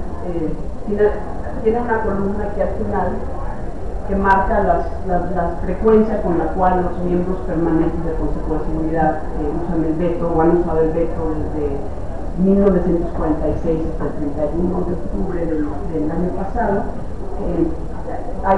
tiene una columna aquí al final que marca la frecuencia con la cual los miembros permanentes del Consejo de Seguridad usan el veto o han usado el veto desde 1946 hasta el 31 de octubre del año pasado. Hay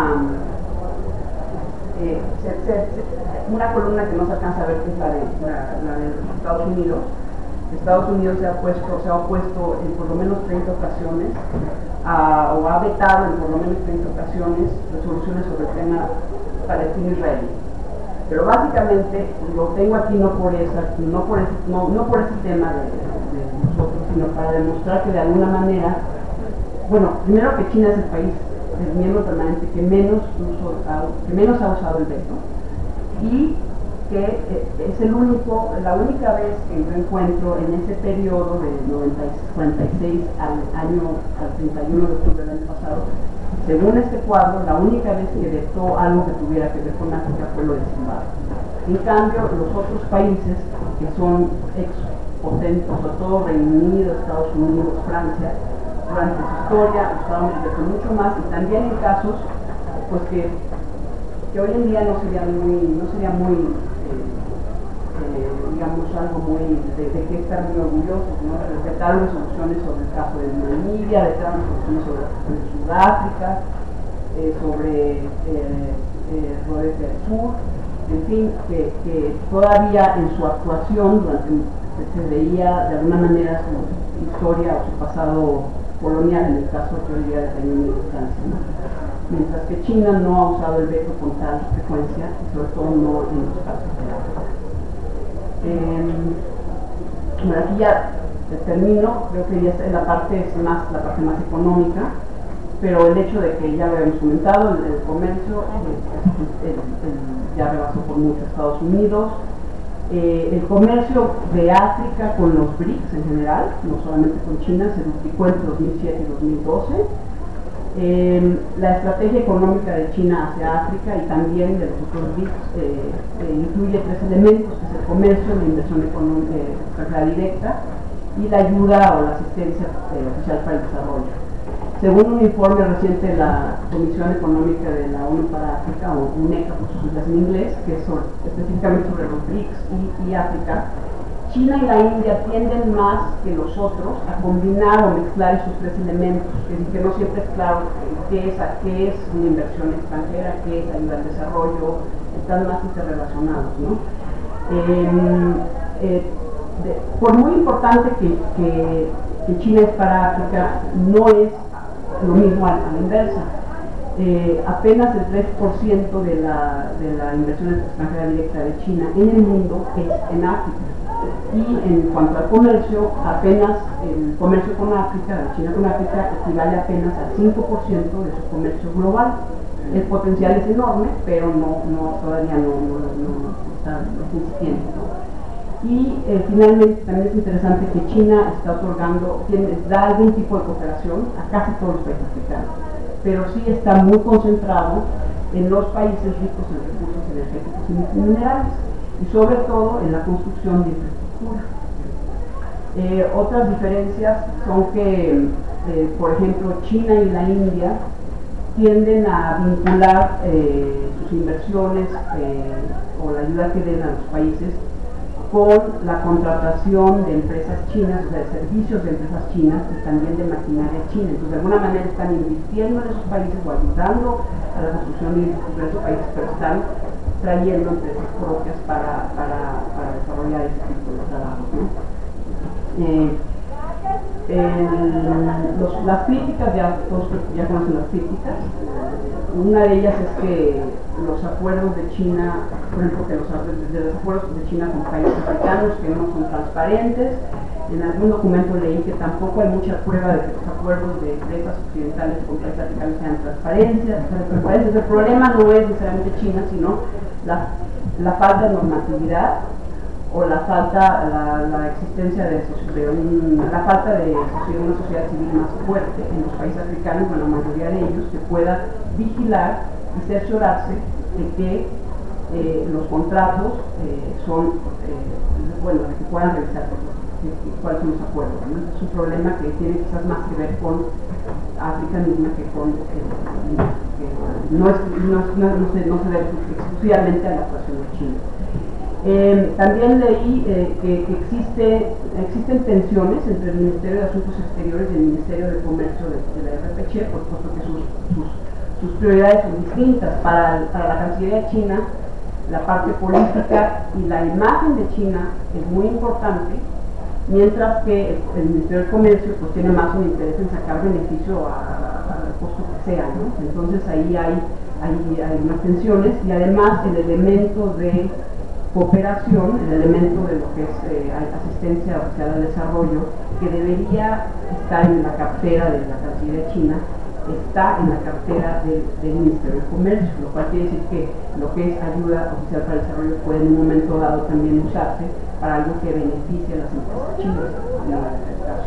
una columna que no se alcanza a ver, que es la de Estados Unidos. Estados Unidos se ha opuesto en por lo menos 30 ocasiones o ha vetado en por lo menos 30 ocasiones resoluciones sobre el tema palestino-israelí. Pero básicamente lo tengo aquí no por ese tema de nosotros, sino para demostrar que de alguna manera, bueno, primero que China es el país, el miembro permanente que menos ha usado el veto, y que es la única vez que yo encuentro en ese periodo de 46 al 31 de octubre del año pasado, según este cuadro, la única vez que vetó algo que tuviera que ver con África fue lo de Zimbabue. En cambio, los otros países que son ex-potentes, sobre todo Reino Unido, Estados Unidos, Francia, durante su historia usaron el veto mucho más, y también en casos pues que hoy en día no sería muy digamos, algo muy de que estar muy orgullosos, ¿no? Respetaron resoluciones sobre el caso de Namibia, respetaron resoluciones sobre Sudáfrica, sobre Rhodesia del Sur, en fin, que todavía en su actuación se veía de alguna manera su historia o su pasado colonial, en el caso yo diría de Reino Unido y Francia, ¿no? Mientras que China no ha usado el veto con tal frecuencia, y sobre todo no en los casos de África. Bueno, aquí ya termino, creo que ya es la parte más económica, pero el hecho de que ya lo habíamos comentado, el comercio ya rebasó por mucho Estados Unidos. El comercio de África con los BRICS en general, no solamente con China, se duplicó entre 2007 y 2012. La estrategia económica de China hacia África y también de los otros BRICS incluye tres elementos, que es el comercio, la inversión extranjera directa y la ayuda o la asistencia oficial para el desarrollo. Según un informe reciente de la Comisión Económica de la ONU para África, o UNECA por sus siglas en inglés, que es específicamente sobre los BRICS y África, China y la India tienden más que los otros a combinar o mezclar esos tres elementos, que no siempre es claro qué es una inversión extranjera, qué es ayuda al desarrollo, están más interrelacionados, ¿no? Por muy importante que China es para África, no es lo mismo a la inversa. Apenas el 3% de la inversión extranjera directa de China en el mundo es en África. Y en cuanto al comercio, apenas el comercio con África, de China con África, equivale apenas al 5% de su comercio global. El potencial es enorme, pero todavía no está insistiendo, ¿no? Y finalmente también es interesante que China está da algún tipo de cooperación a casi todos los países africanos, pero sí está muy concentrado en los países ricos en recursos energéticos y minerales, y sobre todo en la construcción de infraestructura. Otras diferencias son que, por ejemplo, China y la India tienden a vincular sus inversiones o la ayuda que den a los países con la contratación de empresas chinas, o sea, de servicios de empresas chinas y también de maquinaria china. Entonces, de alguna manera están invirtiendo en esos países o ayudando a la construcción de infraestructura de esos países, pero están trayendo empresas propias para desarrollar ese tipo de trabajos, ¿no? Las críticas, todos ya conocen las críticas. Una de ellas es que los acuerdos de China, por ejemplo, que los acuerdos de China con países africanos que no son transparentes. En algún documento leí que tampoco hay mucha prueba de que los acuerdos de empresas occidentales con países africanos sean transparentes. El problema no es necesariamente China, sino la falta de normatividad o la existencia la falta de una sociedad civil más fuerte en los países africanos, en la mayoría de ellos, que pueda vigilar y cerciorarse de que los contratos son, de que puedan revisar cuáles son los acuerdos, ¿no? Es un problema que tiene quizás más que ver con África misma que con no se debe exclusivamente a la actuación de China. También leí que existen tensiones entre el Ministerio de Asuntos Exteriores y el Ministerio de Comercio de la RPC, por supuesto que sus prioridades son distintas. Para la Cancillería China, la parte política y la imagen de China es muy importante, mientras que el Ministerio de Comercio pues tiene más un interés en sacar beneficio al costo que sea, ¿no? Entonces ahí hay unas tensiones, y además el elemento de cooperación, el elemento de lo que es asistencia oficial al desarrollo, que debería estar en la cartera de la Cancillería China, está en la cartera del Ministerio de Comercio, lo cual quiere decir que lo que es ayuda oficial para el desarrollo puede en un momento dado también usarse para algo que beneficie a las empresas chinas, en este caso.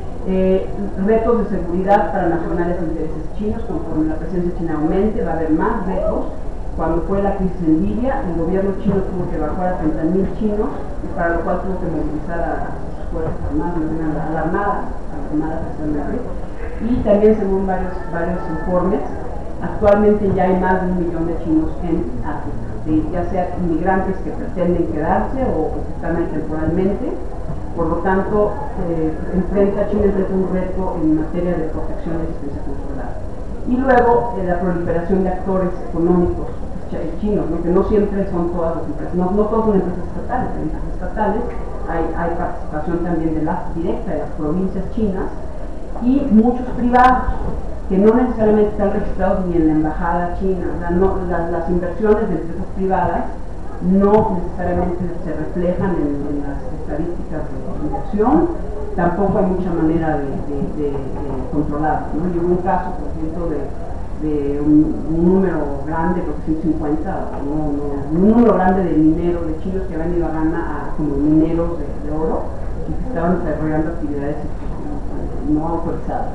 Retos de seguridad para nacionales de intereses chinos. Conforme la presencia china aumente, va a haber más retos. Cuando fue la crisis en Libia, el gobierno chino tuvo que evacuar a 30.000 chinos, y para lo cual tuvo que movilizar a sus fuerzas armadas, a la Armada precisamente. Y también, según varios informes, actualmente ya hay más de 1 millón de chinos en África, ya sea inmigrantes que pretenden quedarse o que están ahí temporalmente. Por lo tanto, China enfrenta un reto en materia de protección y asistencia consular. Y luego la proliferación de actores económicos chinos, ¿no? Que no siempre son todas las empresas, no todas son empresas estatales. En empresas estatales hay participación también directa de las provincias chinas, y muchos privados que no necesariamente están registrados ni en la embajada china. O sea, las inversiones de empresas privadas no necesariamente se reflejan en las estadísticas de inversión, tampoco hay mucha manera de controlar, ¿no? Y hubo un caso, por ejemplo, de un número grande, creo que 150, un número grande de mineros, de chinos que habían ido a Ghana como mineros de oro, y que estaban desarrollando actividades no autorizadas.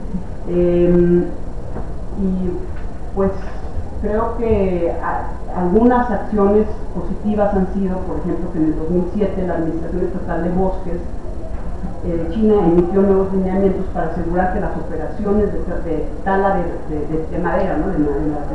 Y pues creo que algunas acciones positivas han sido, por ejemplo, que en el 2007 la Administración Estatal de Bosques China emitió nuevos lineamientos para asegurar que las operaciones de tala de madera, ¿no? de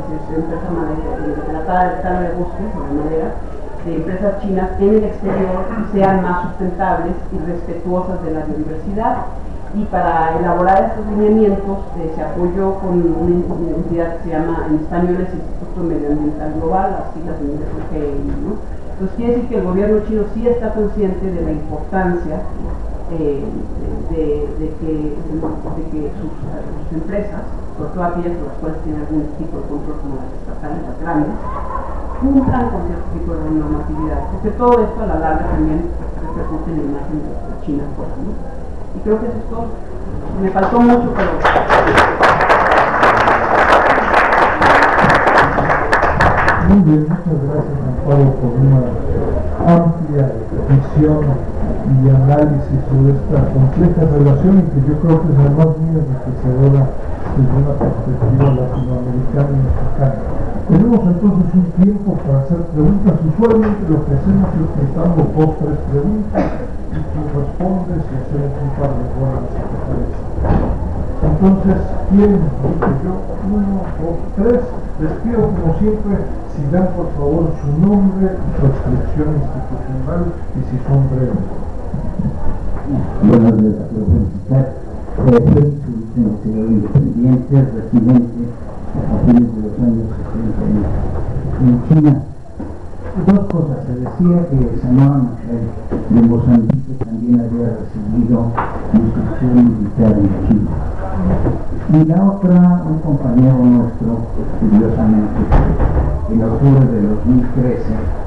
la tala de bosques o de madera de empresas chinas en el exterior sean más sustentables y respetuosas de la biodiversidad. Y para elaborar estos lineamientos se apoyó con una entidad que se llama, en español, es Instituto Medioambiental Global, las siglas en inglés son GEI, ¿no? Entonces quiere decir que el gobierno chino sí está consciente de la importancia de que sus empresas, sobre todo aquellas con las cuales tienen algún tipo de control, como las estatales, las grandes, cumplan con cierto tipo de normatividad, porque todo esto a la larga también repercute en la imagen de la China afuera, ¿no? Y creo que eso es todo. Me faltó mucho, pero... Muy bien, muchas gracias, Amparo, por una amplia visión y análisis sobre esta compleja relación, y que yo creo que es además muy enriquecedora desde una perspectiva latinoamericana y mexicana. Tenemos entonces un tiempo para hacer preguntas. Usualmente lo que hacemos es preguntando 2 o 3 preguntas, y tú respondes y hacemos un par de bolas, si te parece. Entonces, ¿quién? Dije yo, 1, 2, 3. Les pido, como siempre, si dan por favor su nombre y su adscripción institucional, y si son breves. Bueno, les quiero felicitar. Soy investigador independiente, residente a fines de los años 70 en China. 2 cosas. Se decía que Samoa de Mozambique también también había recibido instrucción militar en Chile. Y la otra, un compañero nuestro, curiosamente, en octubre de 2013,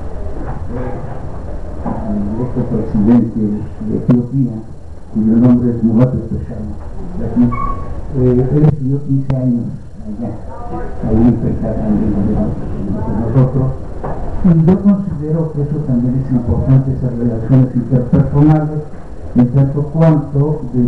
el electo presidente de Etiopía, cuyo nombre es Mugabe Peshana. Él estudió 15 años allá, ahí empezó también con nosotros. Y yo considero que eso también es importante, esas relaciones interpersonales, en tanto cuanto de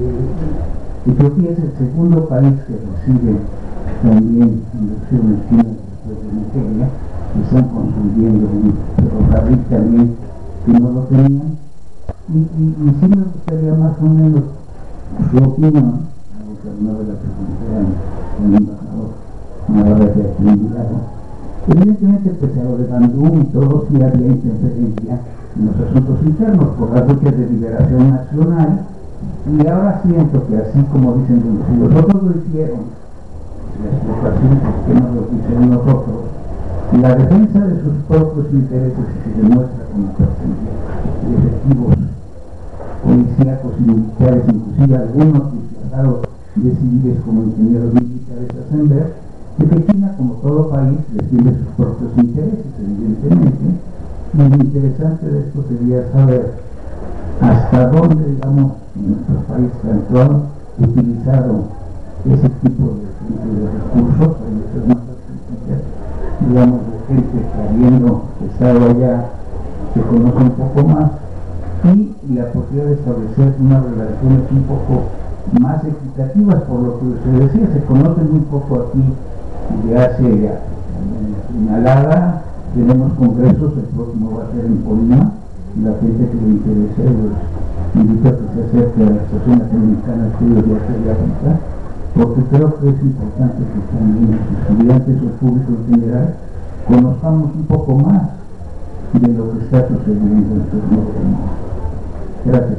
que Etiopía es el segundo país que recibe también inversiones chinas después de Nigeria, que están construyendo un ferrocarril también que no lo tenían. Y sí me gustaría más o menos su opinión, aunque alguna vez la pregunté al embajador Navarrete de aquí en Milagro. Evidentemente, pese a lo de Bandung y todo, sí había interferencia en los asuntos internos por las luchas de liberación nacional, y ahora siento que así como dicen, si los otros lo hicieron, la explicación es que no lo hicieron nosotros, la defensa de sus propios intereses se demuestra con la presencia de efectivos policíacos y militares, inclusive algunos disfrazados de civiles como ingenieros militares, hacen ver de que China, como todo país, defiende sus propios intereses, evidentemente, y lo interesante de esto sería saber hasta dónde, digamos, nuestro país tanto han utilizado ese tipo de recursos, hay muchas más artísticas, digamos, de gente que habiendo estado allá se conoce un poco más, y la posibilidad de establecer unas relaciones un poco más equitativas, por lo que se decía, se conoce muy poco aquí de Asia. En Alada tenemos congresos, el próximo va a ser en Colima, y la gente que le interese los invito a que se acerque a la Estación Latinoamericana de Estudios de Asia y África, porque creo que es importante que también los estudiantes o el público en general conozcamos un poco más de lo que está sucediendo en torno al mundo. Gracias.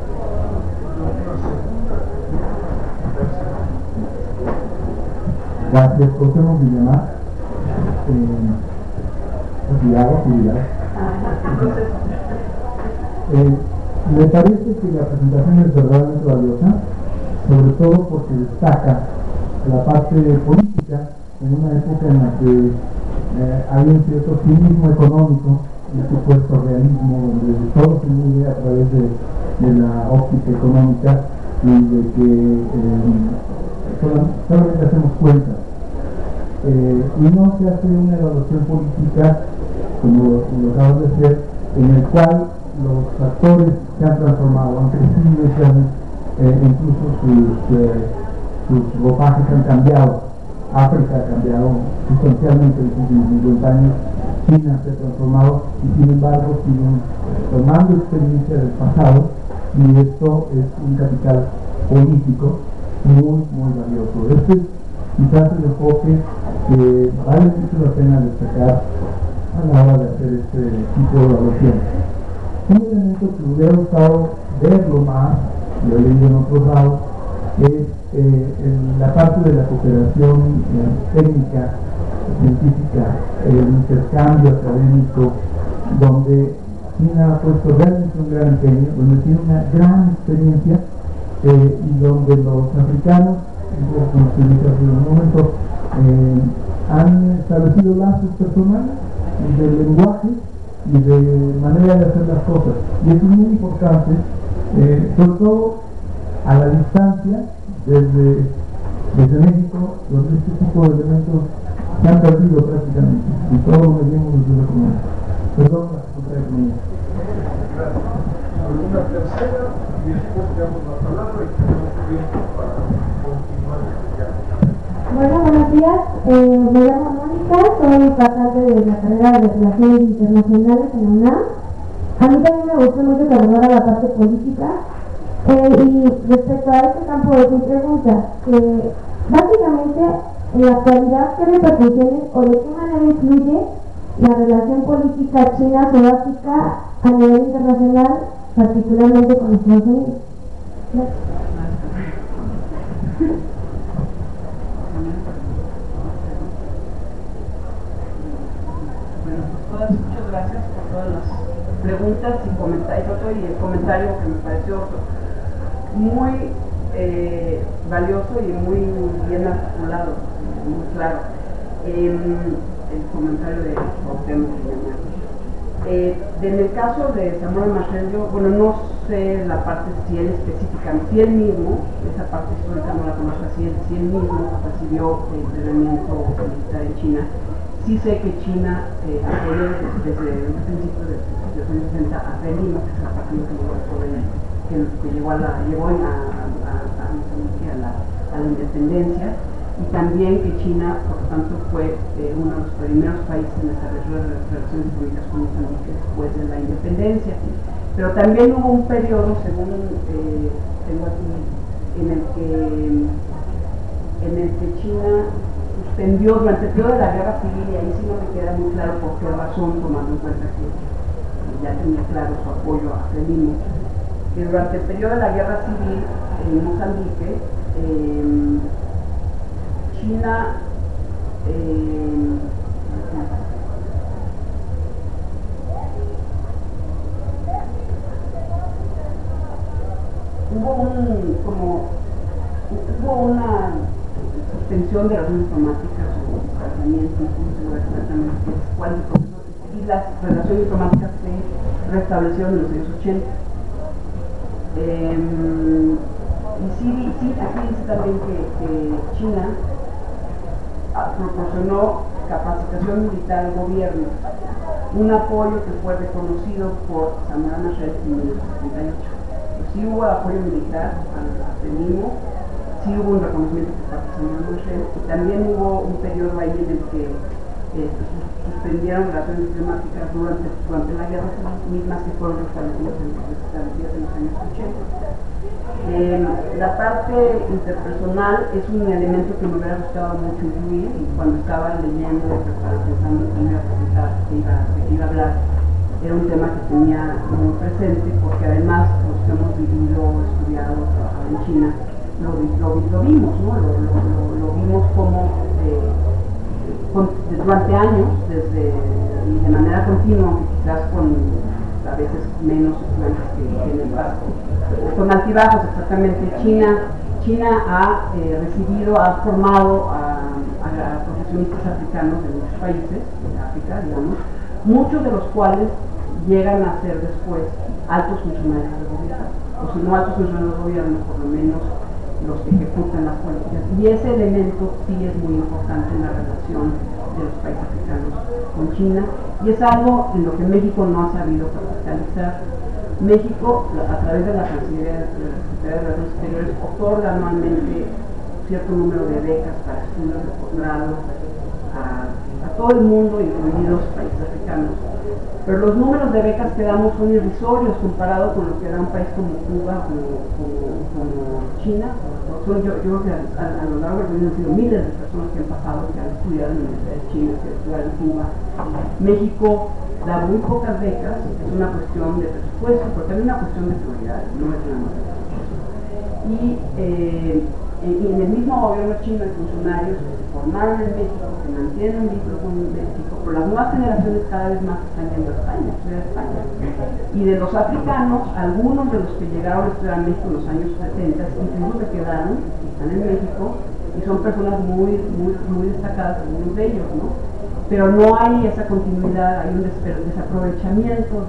Gracias, Cuauhtémoc Villamar. Me parece que la presentación es verdaderamente valiosa, sobre todo porque destaca la parte política en una época en la que hay un cierto cinismo económico, un supuesto realismo donde todo se mide a través de la óptica económica y de que solamente hacemos cuentas. Y no se hace una evaluación política, como lo acabas de hacer, en el cual los actores se han transformado, han crecido, incluso sus ropajes han cambiado. África ha cambiado sustancialmente en los últimos 50 años, China se ha transformado y sin embargo siguen tomando experiencia del pasado, y esto es un capital político muy valioso. Este es quizás el enfoque que vale mucho la pena destacar a la hora de hacer este tipo de evaluación. Un elemento que hubiera gustado verlo más, lo he leído en otros lados, es en la parte de la cooperación técnica, científica, el intercambio académico, donde China ha puesto realmente un gran empeño, donde tiene una gran experiencia, y donde los africanos, como se dice hace un momento, han establecido lazos personales de lenguaje y de manera de hacer las cosas, y eso es muy importante, sobre todo a la distancia desde México, donde este tipo de elementos se han perdido prácticamente, y todo lo medimos desde la comunidad. Perdón, la Secretaría de Economía. Una tercera, y después damos la palabra y tenemos tiempo para continuar este diálogo. Bueno, buenos días. Me llamo Mónica, soy pasante de la carrera de Relaciones Internacionales en la UNAM. A mí también me gustó mucho que abordara la parte política. Y respecto a este campo de mi pregunta, básicamente en la actualidad, ¿qué repercusiones o de qué manera influye la relación política China-Sudáfrica a nivel internacional, particularmente con Estados Unidos? Gracias. Bueno, pues muchas gracias por todas las preguntas y comentarios, y el comentario que me pareció muy valioso y muy bien articulado, muy claro, el comentario de Cuauhtémoc. En el caso de Samuel Machel, yo, bueno, no sé la parte si él específicamente, si él mismo, esa parte histórica no la conozco, si él mismo recibió entrenamiento militar en China. Sí sé que China apoyó desde un principio de los años 60 a Frelimo, que es el partido que llegó al poder, que llevó a la independencia, y también que China, por lo tanto, fue uno de los primeros países en establecer relaciones públicas con Mozambique después de la independencia. Pero también hubo un periodo, según tengo aquí, en el que China suspendió durante el periodo de la guerra civil, y ahí sí no me queda muy claro por qué razón, tomando en cuenta que ya tenía claro su apoyo a Frelimo, que durante el periodo de la guerra civil en Mozambique, China hubo una suspensión de relaciones diplomáticas o tratamiento, no sé exactamente cuál es el proceso, y las relaciones diplomáticas se restablecieron en los años 80. Y sí, aquí dice también que China proporcionó capacitación militar al gobierno, un apoyo que fue reconocido por Samuel Machel en 1978. Pues sí hubo apoyo militar al Frelimo, sí hubo un reconocimiento por parte de Samuel Machel, y también hubo un periodo ahí en el que suspendieron relaciones diplomáticas durante la guerra civil, mismas que fueron establecidas en los años 80. La parte interpersonal es un elemento que me hubiera gustado mucho incluir, y cuando estaba leyendo, pensando que iba a hablar, era un tema que tenía muy presente, porque además los que hemos vivido, estudiado, trabajado en China, lo vimos, ¿no? Lo vimos como durante años, y de manera continua, aunque quizás con a veces menos estudiantes que en el pasado, con altibajos. Exactamente, China ha recibido, ha formado a profesionistas africanos de muchos países de África, digamos, muchos de los cuales llegan a ser después altos funcionarios del gobierno, o si no altos funcionarios del gobierno, por lo menos los que ejecutan las políticas. Y ese elemento sí es muy importante en la relación de los países africanos con China, y es algo en lo que México no ha sabido capitalizar. México, a través de la Cancillería de la Secretaría de Relaciones Exteriores, otorga anualmente cierto número de becas para estudios de posgrado a todo el mundo, incluidos países africanos. Pero los números de becas que damos son irrisorios comparado con lo que da un país como Cuba, como China. Yo creo que a lo largo del año han sido miles de personas que han pasado, que han estudiado en universidades chinas, que han estudiado en Cuba. México da muy pocas becas, es una cuestión de presupuesto, pero también una cuestión de prioridad, no es nada más de presupuesto. Y en el mismo gobierno chino hay funcionarios que se formaron en México, que mantienen un vínculo con México, pero las nuevas generaciones cada vez más están yendo a España, a estudiar a España. Y de los africanos, algunos de los que llegaron a estudiar a México en los años 70, incluso se quedaron, están en México, y son personas muy destacadas, algunos de ellos, ¿no? Pero no hay esa continuidad, hay un desaprovechamiento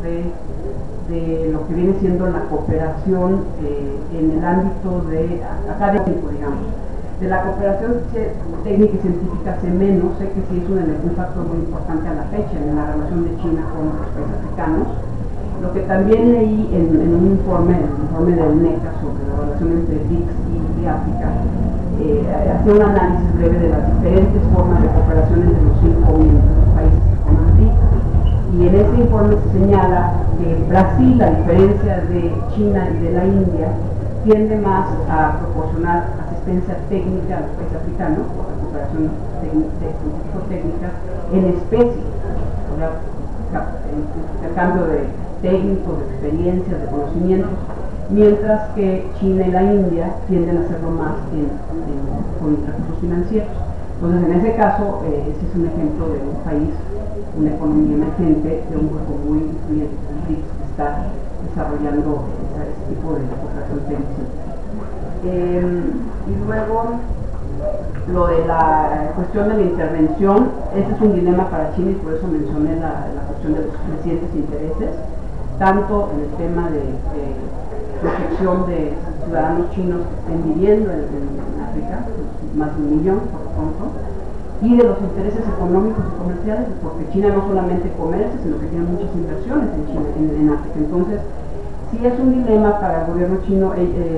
de lo que viene siendo la cooperación en el ámbito académico, digamos. De la cooperación técnica y científica sé menos, sé que sí es un factor muy importante a la fecha en la relación de China con los países africanos. Lo que también leí en un informe, del NECA sobre la relación entre BRICS y África, hacía un análisis breve de las diferentes formas de cooperación entre los 5 miembros de los países que forman BRICS. Y en ese informe se señala que Brasil, a diferencia de China y de la India, tiende más a proporcionar asistencia técnica a los países africanos, por la cooperación científico-técnica, en especie, o sea, intercambio de técnicos, de experiencias, de conocimientos, mientras que China y la India tienden a hacerlo más con recursos financieros. Entonces, en ese caso, ese es un ejemplo de un país una economía emergente de un grupo muy influyente, el BRICS, que está desarrollando ese tipo de cooperación técnico. Y luego, lo de la cuestión de la intervención, ese es un dilema para China y por eso mencioné la cuestión de los crecientes intereses, tanto en el tema de protección de ciudadanos chinos que estén viviendo en África, más de 1 millón por lo pronto, y de los intereses económicos y comerciales, porque China no solamente comercia, sino que tiene muchas inversiones en China, en África. Entonces, sí es un dilema para el gobierno chino.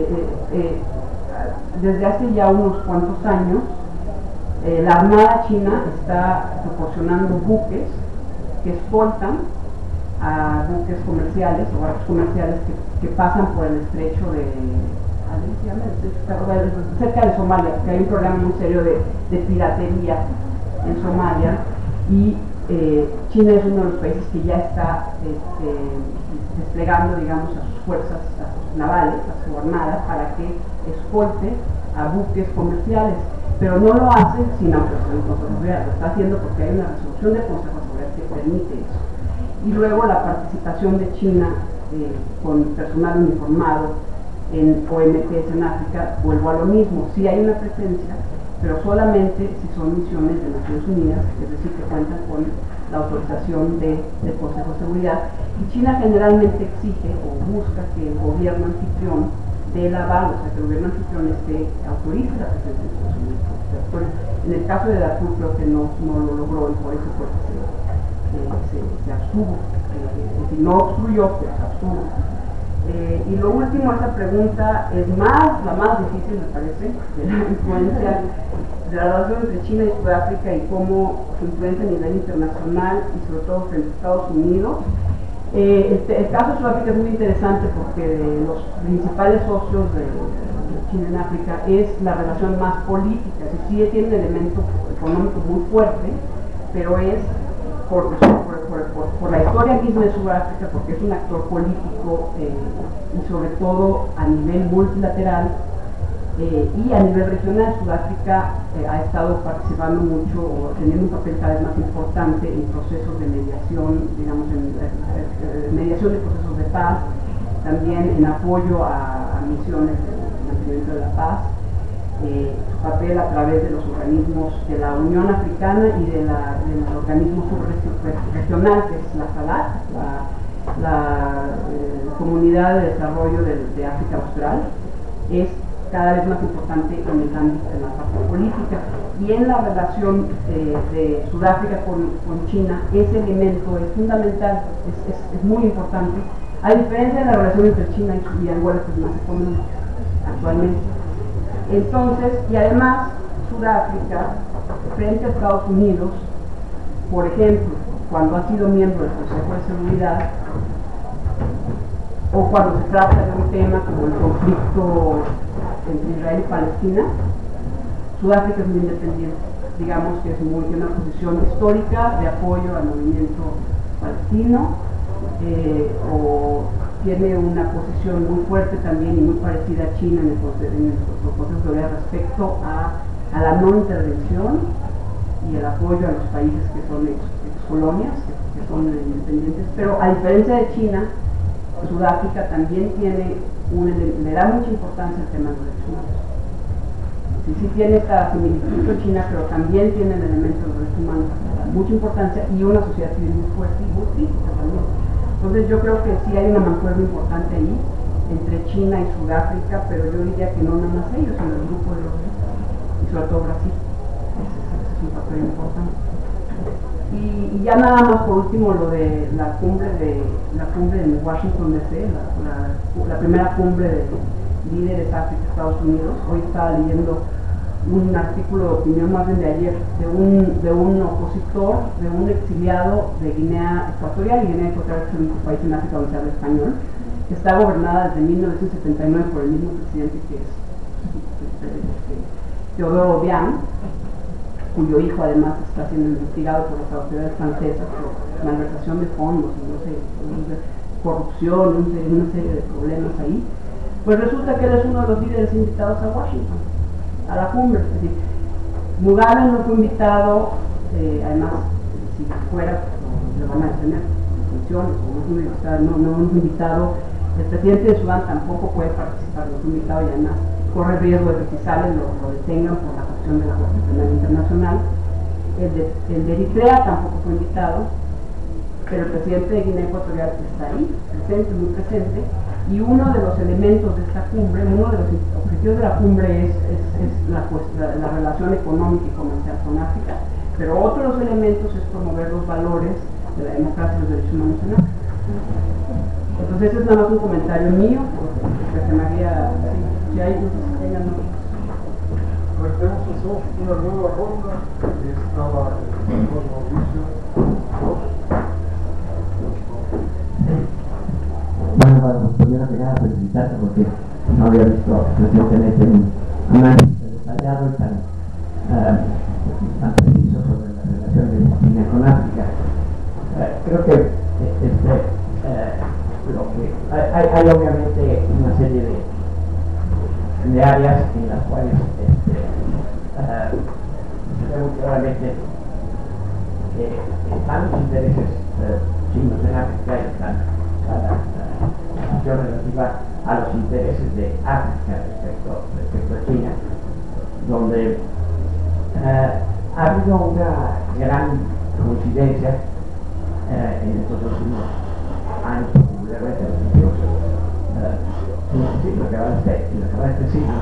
Desde hace ya unos cuantos años, la Armada china está proporcionando buques que escoltan a buques comerciales o barcos comerciales que pasan por el estrecho de cerca de Somalia, porque hay un problema muy serio de piratería en Somalia, y China es uno de los países que ya está desplegando, digamos, a sus fuerzas, a sus navales, a su armada, para que escolte a buques comerciales, pero no lo hace sin autorización del Consejo de Seguridad, lo está haciendo porque hay una resolución del Consejo de Seguridad que permite eso. Y luego la participación de China con personal uniformado en OMTs en África, vuelvo a lo mismo, sí hay una presencia, pero solamente si son misiones de Naciones Unidas, es decir, que cuentan con la autorización del Consejo de Seguridad, y China generalmente exige o busca que el gobierno anfitrión dé el aval, o sea, que el gobierno anfitrión autorice la presencia de Estados Unidos. En el caso de Darfur creo que no lo logró, y por eso fue que se abstuvo, es decir, no obstruyó, pero se abstuvo. Y lo último, esa pregunta es la más difícil, me parece, de la influencia de la relación entre China y Sudáfrica y cómo su influencia a nivel internacional y sobre todo frente a Estados Unidos. El caso de Sudáfrica es muy interesante porque de los principales socios de China en África es la relación más política, es decir, sí tiene un elemento económico muy fuerte, pero es por la historia misma de Sudáfrica, porque es un actor político y sobre todo a nivel multilateral y a nivel regional. Sudáfrica ha estado participando mucho o teniendo un papel cada vez más importante en procesos de mediación, digamos, en mediación de procesos de paz, también en apoyo a misiones de mantenimiento de la paz. Su papel a través de los organismos de la Unión Africana y del organismo subregional, que es la SADC, la Comunidad de Desarrollo de África Austral, es cada vez más importante en el ámbito de la parte política. Y en la relación de Sudáfrica con China, ese elemento es fundamental, es muy importante, a diferencia de la relación entre China y Angola, que es más económica actualmente. Entonces, y además, Sudáfrica, frente a Estados Unidos, por ejemplo, cuando ha sido miembro del Consejo de Seguridad, o cuando se trata de un tema como el conflicto entre Israel y Palestina, Sudáfrica es muy independiente, digamos que tiene una posición histórica de apoyo al movimiento palestino, o tiene una posición muy fuerte también y muy parecida a China en el Consejo de Seguridad respecto a la no intervención y el apoyo a los países que son excolonias, que son independientes. Pero a diferencia de China, Sudáfrica también le da mucha importancia al tema de los derechos humanos. Sí tiene esta similitud con China, pero también tiene el elemento de los derechos humanos, mucha importancia, y una sociedad civil muy fuerte y muy crítica también. Entonces yo creo que sí hay una mancuerna importante ahí entre China y Sudáfrica, pero yo diría que no nada más ellos, sino el grupo de los y sobre todo Brasil. Ese es un papel importante. Y ya nada más por último lo de la cumbre en Washington DC, la primera cumbre de líderes África-Estados Unidos. Hoy estaba leyendo un artículo de opinión, más bien de ayer, de un opositor, de un exiliado de Guinea Ecuatorial. Y Guinea Ecuatorial es el único país en África donde se habla español, que está gobernada desde 1979 por el mismo presidente que es Teodoro Obiang, cuyo hijo además está siendo investigado por las autoridades francesas por malversación de fondos y no sé, corrupción, una serie de problemas ahí. Pues resulta que él es uno de los líderes invitados a Washington, a la cumbre. Es decir, Mugabe no fue invitado, además, si fuera, lo van a detener funciones, no hemos invitado, el presidente de Sudán tampoco puede participar, no es invitado y además corre riesgo de que si sale lo detengan por la cuestión de la Corte Penal Internacional. El de Eritrea tampoco fue invitado, pero el presidente de Guinea Ecuatorial está ahí, presente, muy presente, y uno de los elementos de esta cumbre, uno de los objetivos de la cumbre es la relación económica y comercial con África, pero otro de los elementos es promover los valores de la democracia y los derechos humanos en África. Entonces ese es nada más un comentario mío, porque se me había, si hay, no sé si tengan otros. Hacemos una nueva ronda, estaba el señor Mauricio. Bueno, pues primero que nada felicitarte porque no había visto recientemente un análisis detallado y tan preciso sobre las relaciones de China con África. Creo que hay obviamente una serie de áreas en las cuales se ve muy claramente que están los intereses chinos en África y están la cuestión relativa a los intereses de África respecto a China, donde ha habido una gran coincidencia en estos últimos años, particularmente en los últimos siglos, que van este siglo.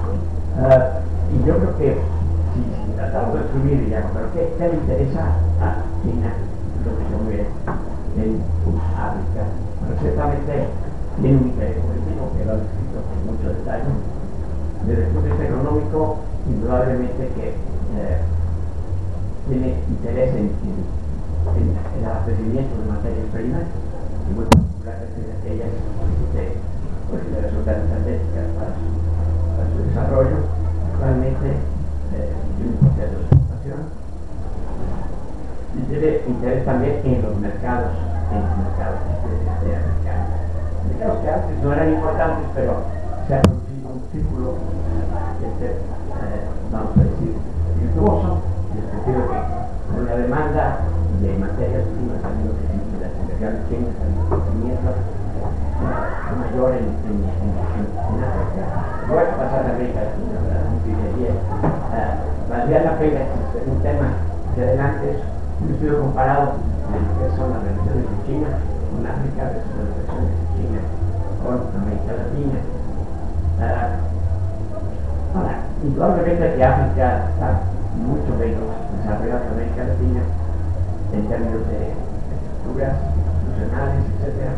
Y yo creo que si tratamos de escribir, digamos, pero ¿qué le interesa a China lo que se mueve en África? Pero ciertamente tiene un interés político que lo ha descrito con mucho detalle. Desde el punto de vista económico, indudablemente que tiene interés en el abastecimiento de materias primas, y muy particularmente de aquellas que resultan estratégicas para su desarrollo. Actualmente tiene un proceso de exportación y tiene interés también en los mercados africanos. Mercados que antes no eran importantes, pero se ha producido un círculo vamos a decir virtuoso, en el sentido que con la demanda de materias primas al menos que existe la comercial china, el crecimiento mayor en África. Luego pasar a América Latina, ¿verdad? Valdría la pena, es un tema que adelante es un estudio comparado de lo que son las relaciones de China con África versus las relaciones de China con América Latina. Ahora, indudablemente que África está mucho menos desarrollada que América Latina en términos de estructuras institucionales, etc.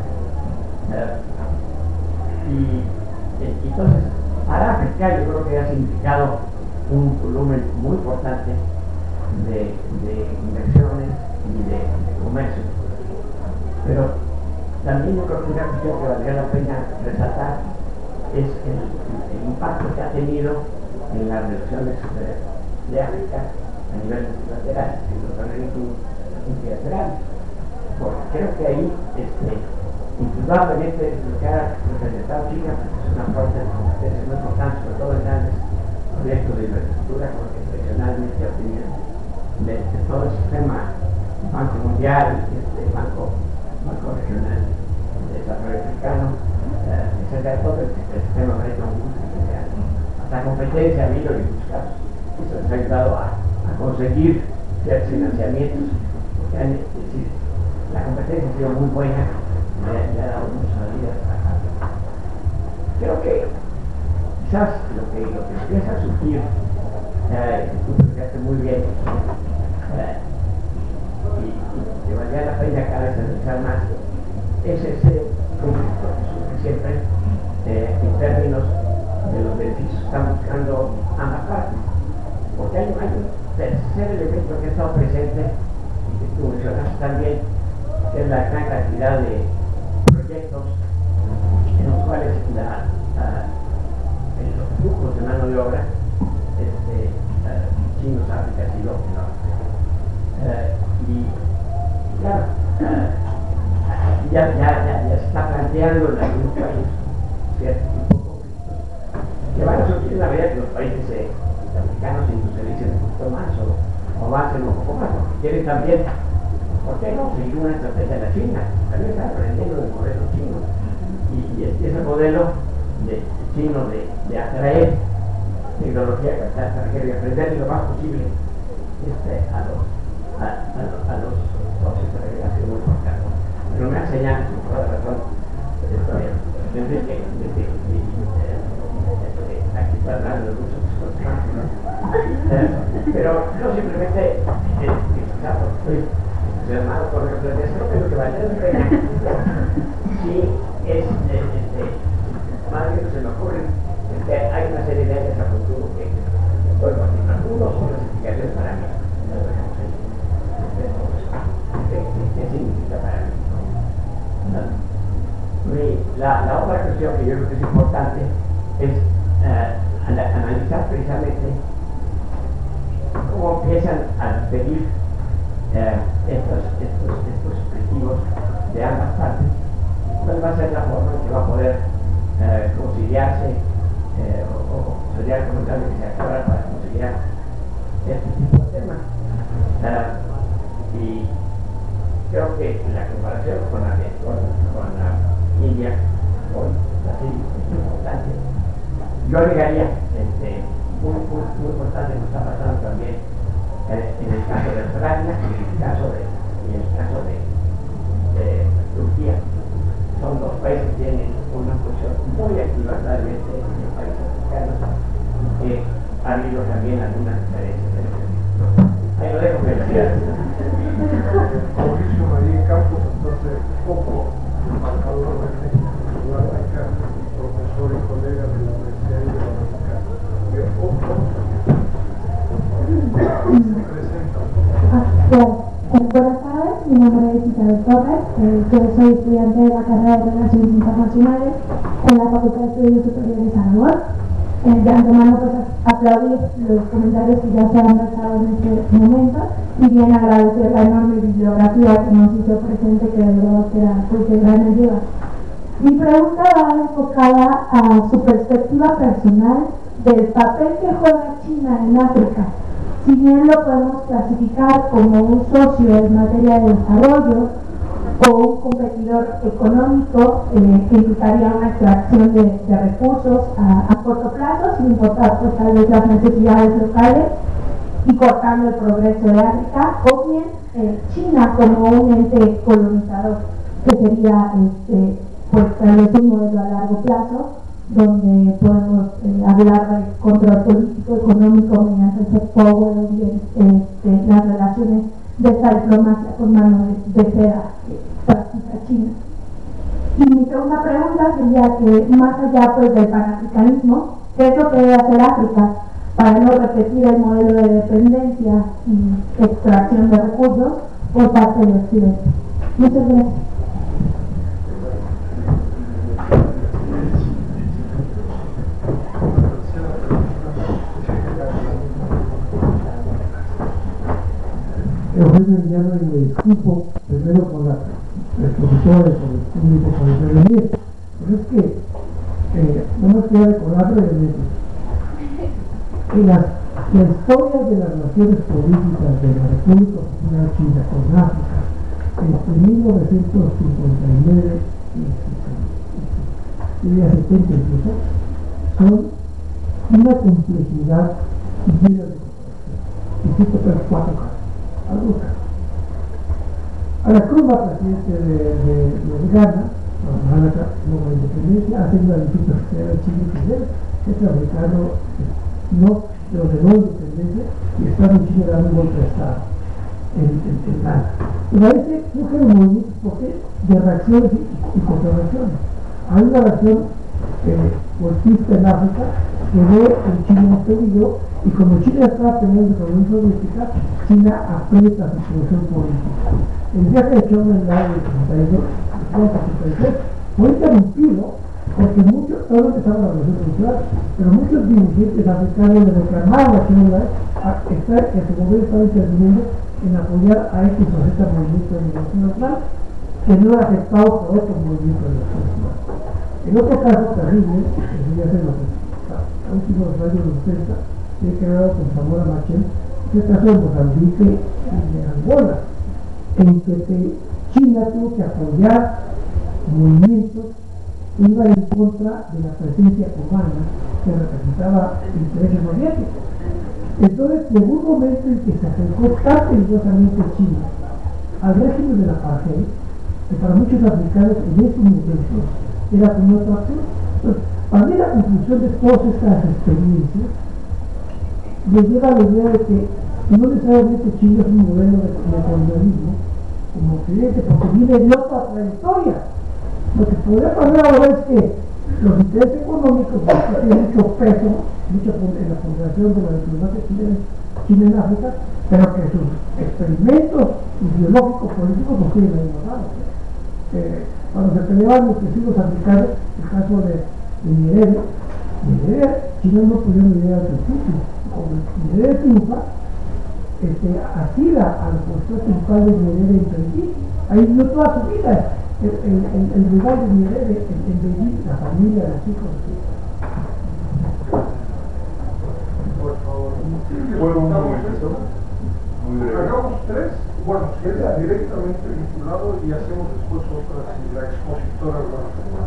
Y entonces, para África yo creo que ha significado un volumen muy importante de inversiones y de comercio. Pero también yo creo que una cuestión que valdría la pena resaltar es el impacto que ha tenido en las relaciones de África a nivel multilateral, en los organismos multilaterales. Porque creo que ahí indudablemente lo que ha representado China es una fuente de competencia muy importante, sobre todo en grandes proyectos de infraestructura, porque tradicionalmente ha tenido de todo el sistema Banco Mundial, Banco Regional de Desarrollo Africano, etcétera, todo el sistema marítimo mundial. Hasta competencia ha habido en muchos casos. Eso les ha ayudado a conseguir ciertos financiamientos, porque es decir, la competencia ha sido muy buena. Le ha dado muchas salidas a creo que quizás lo que empieza a surgir, tú lo explicaste muy bien, y que valdría la pena cada vez analizar más, es ese conflicto que surge siempre en términos de los beneficios que están buscando ambas partes. Porque hay un tercer elemento que ha estado presente y que tú mencionaste también, que es la gran cantidad de proyectos en los cuales los flujos de mano de obra chinos, África y Europa. Y claro, ya se está planteando en algunos países ciertos tipos de conflictos que van a surgir en la medida que los países africanos se industrialicen un poquito más o avancen un poco más, porque quieren también, ¿por qué no?, seguir una estrategia de la China, también está aprendiendo del modelo chino. Y ese modelo chino de atraer tecnología extranjera y aprender lo más posible a los socios de relación muy importante. Pero me enseñan, por toda razón, desde aquí para hablar de los rusos, pero yo simplemente estoy entusiasmado por la planteación, pero que vale la pena. Sí, es más bien se me ocurre que hay una serie de años a futuro que, bueno, algunos son las explicaciones para mí. ¿Qué significa para mí? La otra cuestión que yo creo que es importante es analizar precisamente cómo empiezan a pedir estos objetivos de ambas partes. ¿Cuál va a ser la forma en que va a poder conciliarse o sería recomendable que se actuara para conciliar este tipo de temas? Y creo que la comparación con la India, con Brasil, es importante. Yo agregaría muy importante lo que está pasando también en el caso de Ucrania y en el caso de Turquía. Son dos países que tienen una posición muy activa realmente en los países africanos, que ha habido también algunas diferencias. Ahí lo dejo, gracias. Mauricio María Campos, entonces, poco embajador de México, profesor y colega de la Universidad Iberoamericana. Buenas tardes, mi nombre es Isabel Torres, yo soy estudiante de la carrera de Relaciones Internacionales en la Facultad de Estudios Superiores Aragón. De antemano, pues, aplaudir los comentarios que ya se han versado en este momento y bien agradecer la enorme bibliografía que nos hizo presente, que de verdad será pues de gran ayuda. Mi pregunta va enfocada a su perspectiva personal del papel que juega China en África. Si bien lo podemos clasificar como un socio en materia de desarrollo o un competidor económico que implicaría una extracción de recursos a corto plazo, sin importar pues, tal vez las necesidades locales y cortando el progreso de África, o bien China como un ente colonizador, que sería pues tal vez un modelo a largo plazo, donde podemos hablar de control político, económico mediante el soft power o bien las relaciones de esta diplomacia con mano de seda que practica China. Y mi segunda pregunta sería que más allá pues, del panafricanismo, ¿qué es lo que debe hacer África para no repetir el modelo de dependencia y extracción de recursos por parte de Occidente? Muchas gracias. Eugenio Villano, y me disculpo primero con los profesores, con el público, con el prevenir, pero es que no nos queda recordar brevemente que la historia de las relaciones políticas de la República Popular China con África entre 1959 y 70 incluso son una complejidad llena de cooperación. Y cito pero 4 casos. A la Cuba, presidente de Ghana, como independencia, hace una visita oficial a Chile y Fidel, que es africano, no ordenó independencia y estaba en Chile dando un golpe de Estado en Ghana. Pero ahí se surgen movimientos de reacciones y contrarreacciones. Hay una reacción golpista en África que ve en Chile un peligro, y como Chile estaba peleando con la Unión Soviética, China aprieta su situación política. El viaje de Chong en el año 63 fue interrumpido porque muchos, todos empezaron la revolución cultural, pero muchos dirigentes africanos le reclamaron a China que su gobierno estaba interviniendo en apoyar a X o Z movimiento de liberación nacional que no era aceptado por otros movimientos de liberación nacional. En otro caso terrible, que sería en los últimos años 80, que he creado con Zamora Machel, que es el caso de Mozambique y de Angola, en que China tuvo que apoyar movimientos que iban en contra de la presencia cubana que representaba intereses soviéticos. Entonces llegó un momento en que se acercó tan peligrosamente China al régimen de la apartheid que para muchos africanos en ese momento era como otra opción. Entonces, para mí la conclusión de todas estas experiencias me lleva a la idea de que no necesariamente China es un modelo de colonialismo como occidente, porque viene de otra trayectoria. Lo que podría pasar ahora es que los intereses económicos tienen mucho peso, en la ponderación de la diplomacia china en África, pero que sus experimentos ideológicos políticos no tienen ahí guardados. Cuando se peleaban los vecinos africanos, el caso de Nyerere, China no podía vivir al principio. Como Nyerere triunfa, asila a la posición principal de Nyerere en Beijing. Ahí vivió toda su vida. El rival de Nyerere en Beijing, la familia, los hijos. Por favor. ¿Puedo un momentito? Muy breve. Hagamos tres, bueno, si es directamente vinculado y hacemos después otra si la expositora lo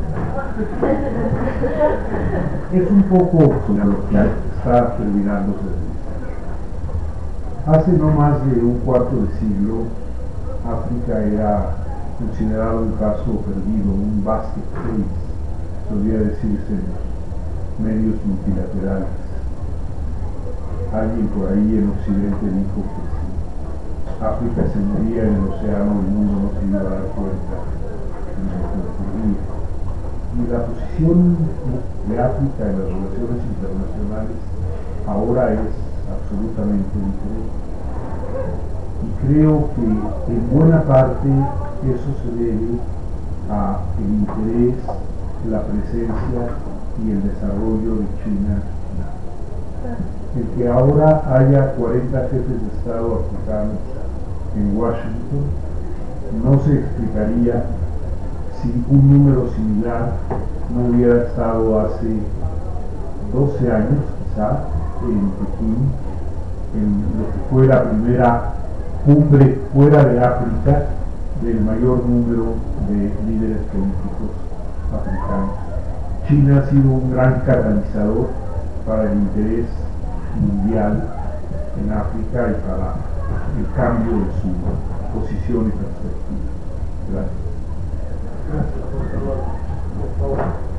Es un poco sobre lo que está terminándose de decir. Hace no más de un cuarto de siglo, África era considerado un caso perdido, un basket case, solía decirse en los medios multilaterales. Alguien por ahí en Occidente dijo que si África se moría en el océano, el mundo no se iba a dar cuenta de lo que ocurría. Y la posición de África en las relaciones internacionales ahora es absolutamente diferente. Y creo que en buena parte eso se debe a el interés, la presencia y el desarrollo de China. El que ahora haya 40 jefes de Estado africanos en Washington no se explicaría si un número similar no hubiera estado hace 12 años quizá en Pekín, en lo que fue la primera cumbre fuera de África del mayor número de líderes políticos africanos. China ha sido un gran catalizador para el interés mundial en África y para el cambio de su posición y perspectiva. Gracias. Gracias, por favor.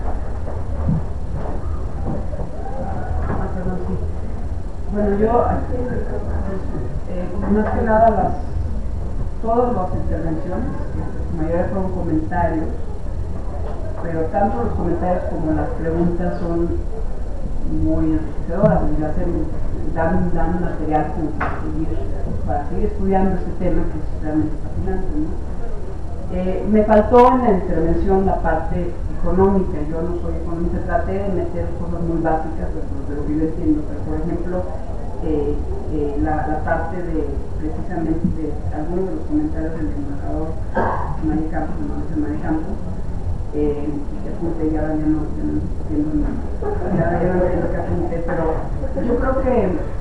Bueno, yo más que nada todas las intervenciones, la mayoría fueron comentarios, pero tanto los comentarios como las preguntas son muy enriquecedoras, dan material para seguir estudiando este tema que es realmente fascinante, ¿no? Me faltó en la intervención la parte económica. Yo no soy economista, traté de meter cosas muy básicas de lo que yo entiendo, pero por ejemplo la parte de precisamente de algunos de los comentarios del embajador María Campos, que apunte, y ahora ya no entiendo qué apunte, pero yo creo que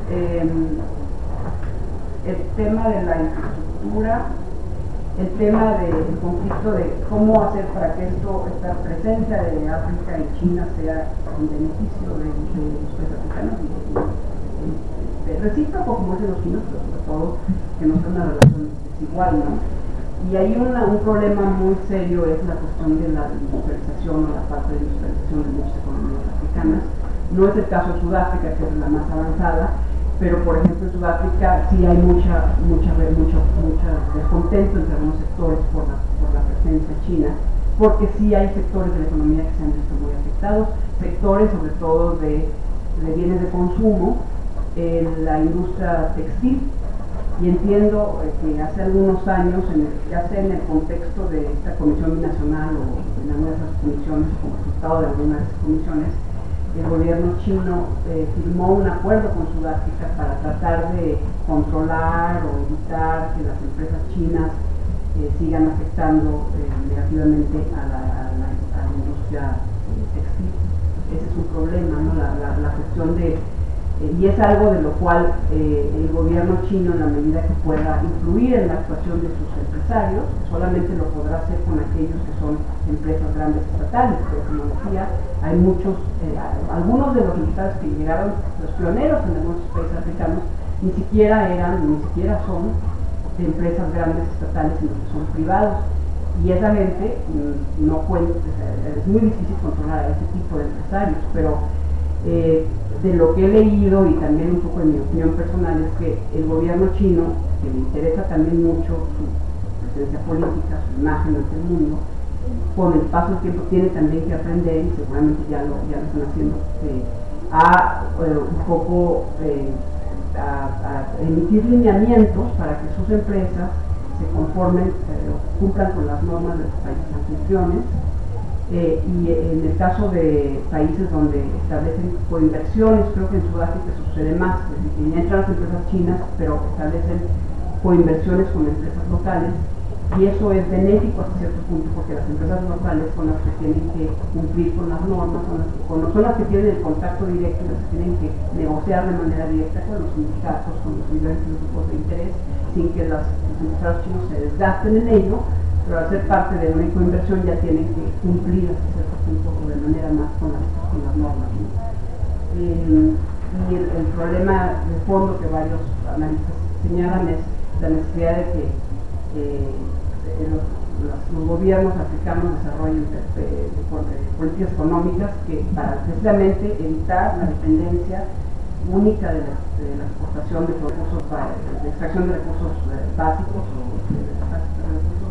el tema de la infraestructura, el tema del conflicto de cómo hacer para que esta presencia de África y China sea en beneficio de los países africanos y recíproco, como dicen los chinos, pero sobre todo que no sea una relación desigual, ¿no? Y hay un problema muy serio, es la cuestión de la industrialización o la falta de industrialización de muchas economías africanas. No es el caso de Sudáfrica, que es la más avanzada, pero por ejemplo en Sudáfrica sí hay mucho descontento entre algunos sectores por la presencia china, porque sí hay sectores de la economía que se han visto muy afectados, sectores sobre todo de bienes de consumo, la industria textil, y entiendo que hace algunos años, ya sea en el contexto de esta comisión binacional o en algunas de las comisiones, como resultado de algunas comisiones, el gobierno chino firmó un acuerdo con Sudáfrica para tratar de controlar o evitar que las empresas chinas sigan afectando negativamente a la industria textil. Ese es un problema, ¿no? La cuestión de y es algo de lo cual el gobierno chino, en la medida que pueda influir en la actuación de sus empresarios, solamente lo podrá hacer con aquellos que son empresas grandes estatales, pero como decía, hay muchos, algunos de los militares que llegaron, los pioneros en algunos países africanos, ni siquiera son de empresas grandes estatales, sino que son privados, y esa gente no cuenta, es muy difícil controlar a ese tipo de empresarios, pero de lo que he leído y también un poco de mi opinión personal es que el gobierno chino, que le interesa también mucho su presencia política, su imagen ante el mundo, con el paso del tiempo tiene también que aprender, y seguramente ya lo están haciendo, un poco a emitir lineamientos para que sus empresas se conformen, cumplan con las normas de los países anfitriones. Y en el caso de países donde establecen coinversiones, creo que en Sudáfrica sucede más, es decir, que entran las empresas chinas, pero establecen coinversiones con empresas locales, y eso es benéfico hasta cierto punto, porque las empresas locales son las que tienen que cumplir con las normas, son las que tienen el contacto directo, las que tienen que negociar de manera directa con los sindicatos, con los diferentes grupos de interés, sin que los empresarios chinos se desgasten en ello, pero al ser parte de una coinversión ya tienen que cumplir hasta cierto punto o de manera más con las normas, ¿no? Y el problema de fondo que varios analistas señalan es la necesidad de que los gobiernos africanos desarrollen políticas económicas para precisamente evitar la dependencia única de la exportación de recursos, de extracción de recursos básicos o de recursos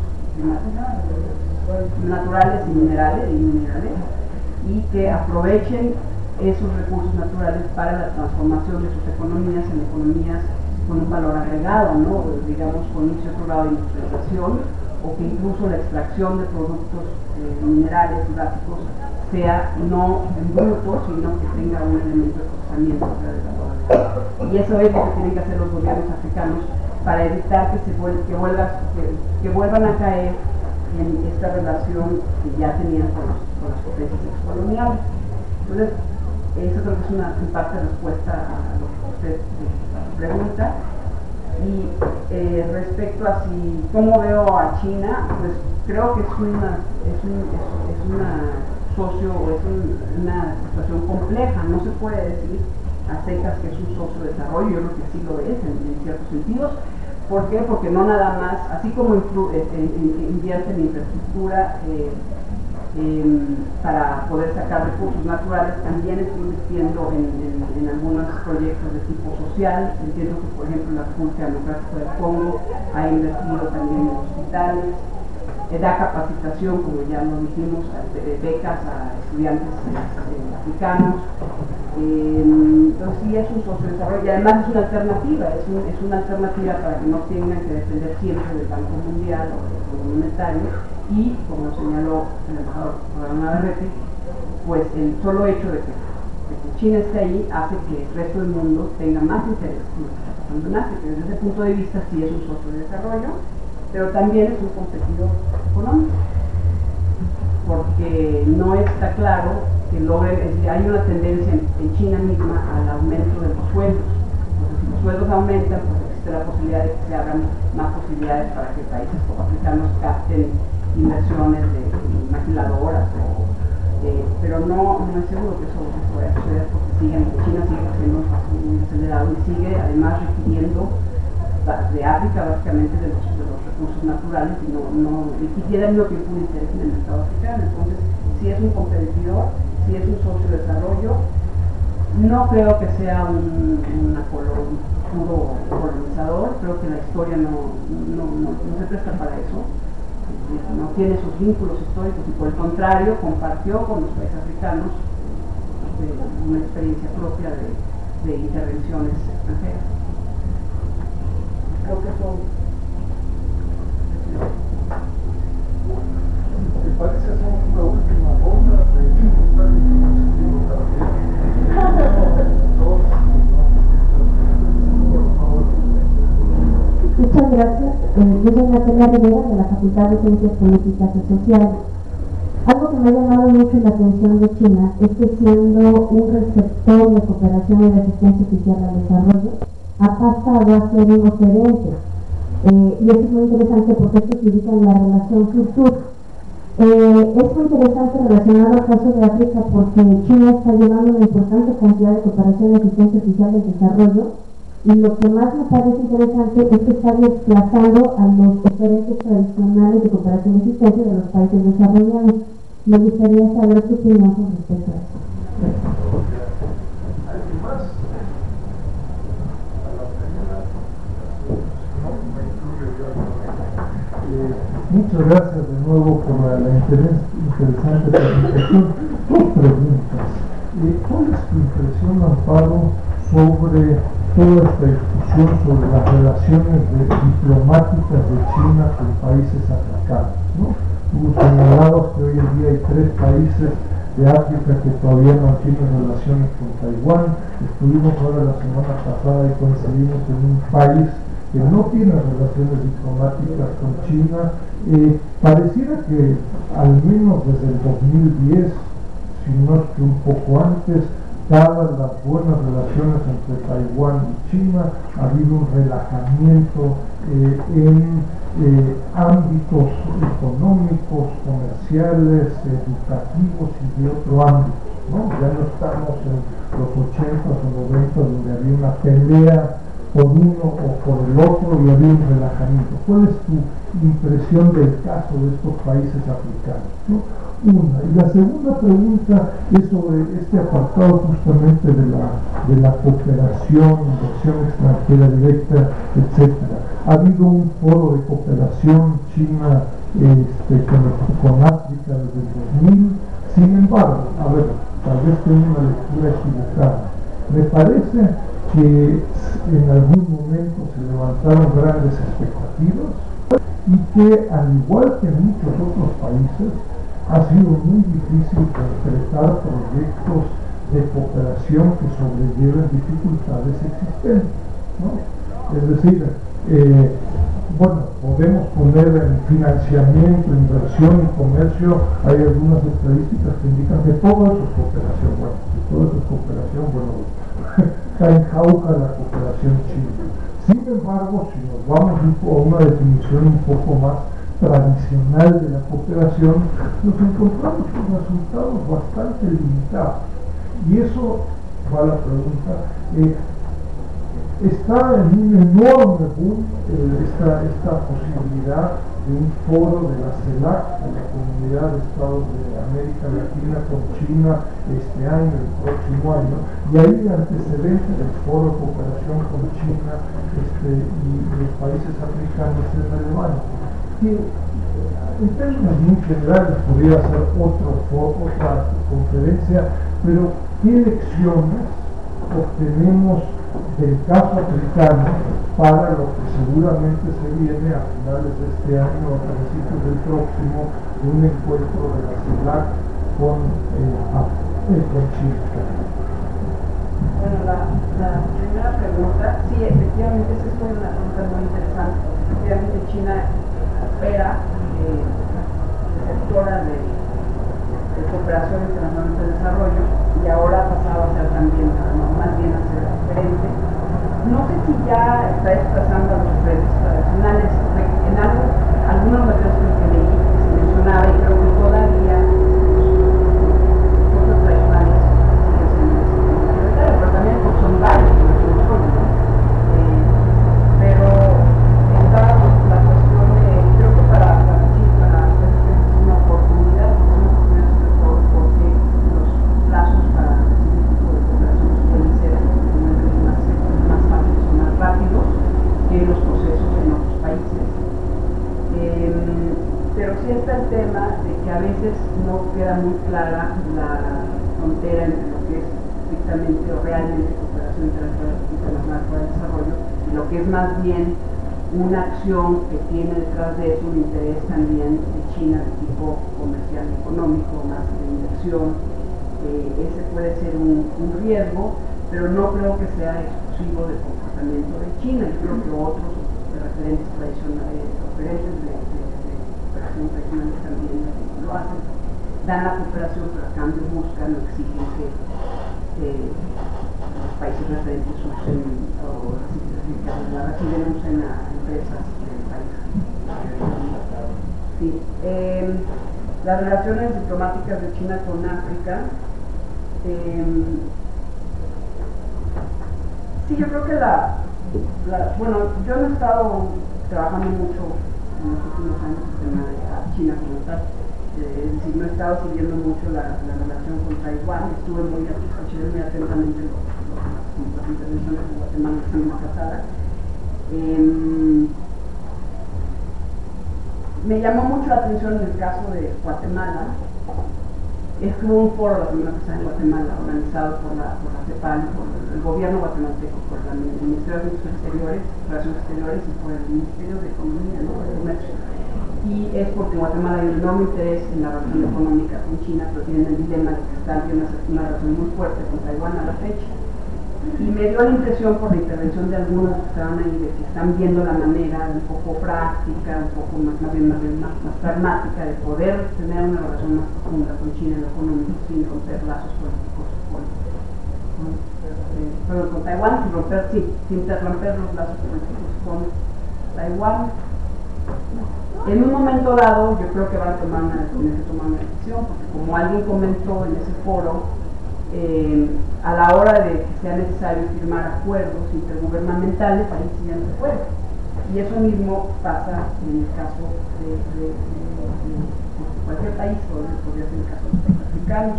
naturales y minerales, y que aprovechen esos recursos naturales para la transformación de sus economías en economías con un valor agregado, ¿no? Digamos, con un cierto grado de industrialización, o que incluso la extracción de productos minerales y básicos sea no en bruto, sino que tenga un elemento de procesamiento de valor. Y eso es lo que tienen que hacer los gobiernos africanos para evitar que vuelvan a caer en esta relación que ya tenían con las potencias coloniales. Entonces, eso creo que es en parte respuesta a lo que usted pregunta. Y respecto a cómo veo a China, pues creo que es una situación compleja. No se puede decir a secas que es un socio de desarrollo. Yo creo que sí lo es en ciertos sentidos. ¿Por qué? Porque no nada más, así como invierte en infraestructura para poder sacar recursos naturales, también está invirtiendo en algunos proyectos de tipo social. Entiendo que, por ejemplo, la República Democrática del Congo ha invertido también en hospitales, da capacitación, como ya lo dijimos, becas a estudiantes africanos. Entonces sí es un socio de desarrollo, y además es una alternativa, es una alternativa para que no tengan que depender siempre del Banco Mundial o del Fondo Monetario, y como señaló el embajador Navarrete, pues el solo hecho de que China esté ahí hace que el resto del mundo tenga más interés en lo que está pasando en África. Desde ese punto de vista sí es un socio de desarrollo, pero también es un competidor económico, porque no está claro que logren, es decir, hay una tendencia en China misma al aumento de los sueldos. Entonces, si los sueldos aumentan, pues existe la posibilidad de que se abran más posibilidades para que países como africanos capten inversiones de maquiladoras, pero no es seguro que eso vaya a suceder, porque China sigue haciendo un paso muy acelerado y sigue además requiriendo de África básicamente de los recursos naturales, y quisiera el mismo tiempo un interés en el mercado africano. Entonces, si es un competidor, si es un socio de desarrollo, no creo que sea un puro colonizador. Creo que la historia no se presta para eso, no tiene sus vínculos históricos, y por el contrario compartió con los países africanos una experiencia propia de intervenciones extranjeras. Creo que son. ¿Te parece hacer una última ronda de comentarios que conseguimos también? Por favor. Muchas gracias. Yo soy Natalia Rivera, de la Facultad de Ciencias Políticas y Sociales. Algo que me ha llamado mucho la atención de China es que siendo un receptor de cooperación y de asistencia oficial al desarrollo, ha pasado a ser un oferente. Y esto es muy interesante porque esto se ubica en la relación sur-sur. Es muy interesante relacionado al caso de África porque China está llevando una importante cantidad de cooperación y asistencia oficial del desarrollo, y lo que más me parece interesante es que está desplazando a los oferentes tradicionales de cooperación y asistencia de los países desarrollados. Me gustaría saber tu opinión con respecto a eso. ¿Alguien más? Muchas gracias de nuevo por la interesante presentación. Dos preguntas. ¿Cuál es tu impresión, Amparo, sobre toda esta discusión sobre las relaciones diplomáticas de China con países africanos, ¿no? Tú señalabas que hoy en día hay 3 países de África que todavía no tienen relaciones con Taiwán. Estuvimos ahora la semana pasada y coincidimos en un país que no tiene relaciones diplomáticas con China. Pareciera que al menos desde el 2010, si no es que un poco antes, dadas las buenas relaciones entre Taiwán y China, ha habido un relajamiento en ámbitos económicos, comerciales, educativos y de otro ámbito, ¿no? Ya no estamos en los 80s o 90s donde había una pelea por uno o por el otro y había un relajamiento. ¿Cuál es tu impresión del caso de estos países africanos, ¿no? Una. Y la segunda pregunta es sobre este apartado justamente de la cooperación, inversión extranjera directa, etc. Ha habido un foro de cooperación China con África desde el 2000. Sin embargo, a ver, tal vez tengo una lectura equivocada. Me parece que en algún momento se levantaron grandes expectativas y que, al igual que en muchos otros países, ha sido muy difícil concretar proyectos de cooperación que sobrelleven dificultades existentes, ¿no? Es decir, bueno, podemos poner en financiamiento, inversión y comercio, hay algunas estadísticas que indican que todo eso es cooperación. Bueno, si todo eso es cooperación, bueno, cae en jauja la cooperación china. Sin embargo, si nos vamos a una definición un poco más tradicional de la cooperación, nos encontramos con resultados bastante limitados. Y eso va a la pregunta. Está en un enorme boom esta posibilidad de un foro de la CELAC, de la Comunidad de Estados de América Latina, con China este año, el próximo año, y ahí el antecedente del foro de cooperación con China y los países africanos es relevante. Que en términos muy generales podría ser otra conferencia, pero ¿qué lecciones obtenemos del caso africano para lo que seguramente se viene a finales de este año o a principios del próximo, de un encuentro de la CELAC con China? Bueno, la primera pregunta, sí, efectivamente, esa es una pregunta muy interesante. Efectivamente, China era receptora de cooperación internacional de desarrollo y ahora ha pasado a ser también, más bien a ser referente. No sé si ya está desplazando a los referentes tradicionales. En algunos materiales que leí se mencionaba, y creo que todavía los tradicionales siguen siendo prioritarios, pero también son varios, no son solo, ¿no? Pero en dada la cuestión de, creo que para es una oportunidad, sobre todo porque los plazos para este tipo de cooperación suelen ser más fáciles o más rápidos que los procesos en otros países. Pero sí está el tema de que a veces no queda muy clara la frontera entre lo que es estrictamente o realmente cooperación internacional para el desarrollo y lo que es más bien una acción que tiene detrás de eso un interés también de China de tipo comercial y económico, más de inversión. Ese puede ser un riesgo, pero no creo que sea exclusivo del comportamiento de China. Yo creo que otros referentes tradicionales, referentes de cooperación tradicionales también lo hacen. dan la cooperación, pero a cambio buscan o exigen que los países referentes usen o la reciben usen a empresas del país. Sí. Las relaciones diplomáticas de China con África, sí, yo creo que bueno, yo no he estado trabajando mucho en los últimos años en el tema de China como tal, es decir, no he estado siguiendo mucho la relación con Taiwán, escuché muy atentamente las intervenciones de Guatemala la semana pasada. Me llamó mucho la atención en el caso de Guatemala. Estuvo un foro la semana pasada en Guatemala organizado por la CEPAL, por el gobierno guatemalteco, por el Ministerio de Relaciones Exteriores y por el Ministerio de Economía, ¿no? De Comercio. Y es porque en Guatemala hay un enorme interés en la relación económica con China, pero tienen el dilema de que están en una relación muy fuerte con Taiwán a la fecha. Y me dio la impresión por la intervención de algunos que estaban ahí de que están viendo la manera un poco práctica, un poco más pragmática de poder tener una relación más profunda con China en lo económico sin romper lazos políticos con Taiwán, sin romper los lazos políticos con Taiwán. En un momento dado yo creo que van a tener que tomar una decisión, porque como alguien comentó en ese foro, a la hora de que sea necesario firmar acuerdos intergubernamentales, ahí sí ya no se puede. Y eso mismo pasa en el caso de cualquier país, podría ser el caso de los países africanos.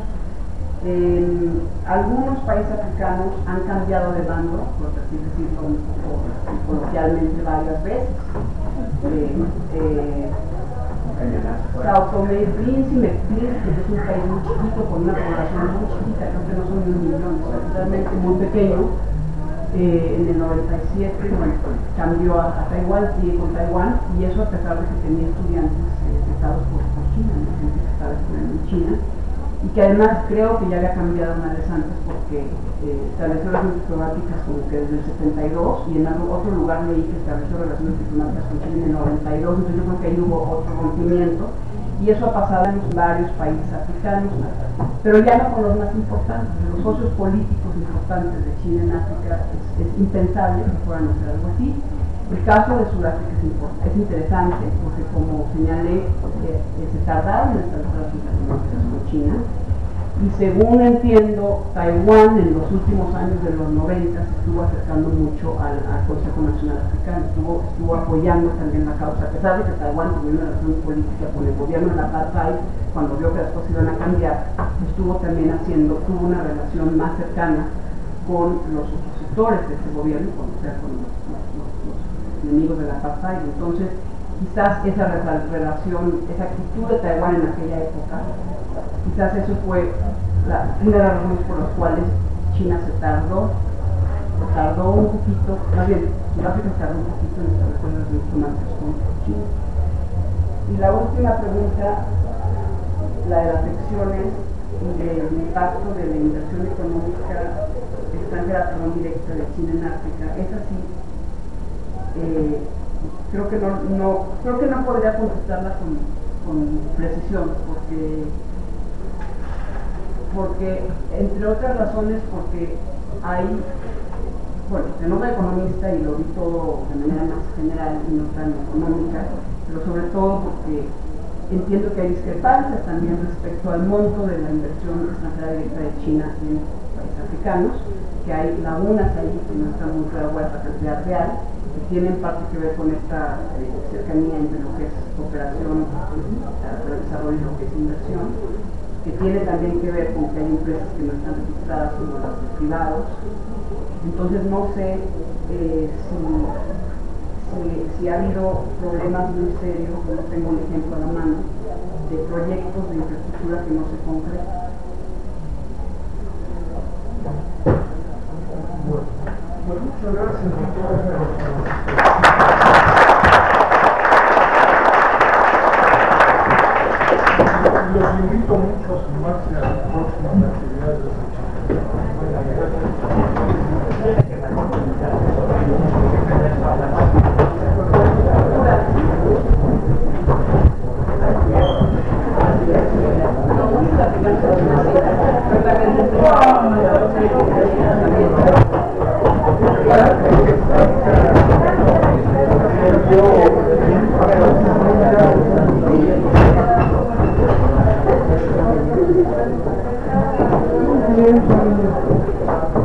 Algunos países africanos han cambiado de bando, por así decirlo un poco coloquialmente, varias veces. Sao Tomé y Príncipe, que es un país muy chiquito, con una población muy chiquita, creo que no son ni 1 millón, realmente muy pequeño. En el 97, bueno, cambió a Taiwán, sigue con Taiwán, y eso a pesar de que tenía estudiantes afectados por China, gente que estaba estudiando en China, y que además creo que ya había cambiado una vez antes porque estableció relaciones diplomáticas como que desde el 72, y en otro lugar leí que estableció relaciones diplomáticas con Chile en el 92, entonces yo creo que ahí hubo otro rompimiento, y eso ha pasado en varios países africanos, pero ya no con los más importantes. Los socios políticos importantes de China en África es impensable que puedan hacer algo así. El caso de Sudáfrica es interesante porque, como señalé, se tardaron en establecer las relaciones con China, y según entiendo, Taiwán en los últimos años de los 90 se estuvo acercando mucho al Consejo Nacional Africano, estuvo apoyando también la causa, a pesar de que Taiwán tuvo una relación política con el gobierno de la apartheid, cuando vio que las cosas iban a cambiar, tuvo una relación más cercana con los opositores de ese gobierno, con los enemigos de la apartheid. Entonces, quizás esa relación, esa actitud de Taiwán en aquella época, quizás eso fue una de las razones por las cuales China se tardó un poquito, más bien, Sudáfrica se tardó un poquito en establecer las relaciones diplomáticas con China. Y la última pregunta, la de las secciones del impacto de la inversión económica extranjera, directa de China en África, es así. Creo que no podría contestarla con precisión, porque entre otras razones, porque hay, bueno, yo no soy economista y lo vi todo de manera más general y no tan económica, pero sobre todo porque entiendo que hay discrepancias también respecto al monto de la inversión extranjera directa de China en países africanos, que hay lagunas ahí que no están muy claras la cantidad real, que tienen parte que ver con esta cercanía entre lo que es cooperación para el desarrollo y lo que es inversión, que tiene también que ver con que hay empresas que no están registradas como las de privados. Entonces no sé si ha habido problemas muy serios, no tengo un ejemplo a la mano, de proyectos de infraestructura que no se concretan. Muchas gracias. Los invito mucho a sumarse a las próximas actividades de Gracias.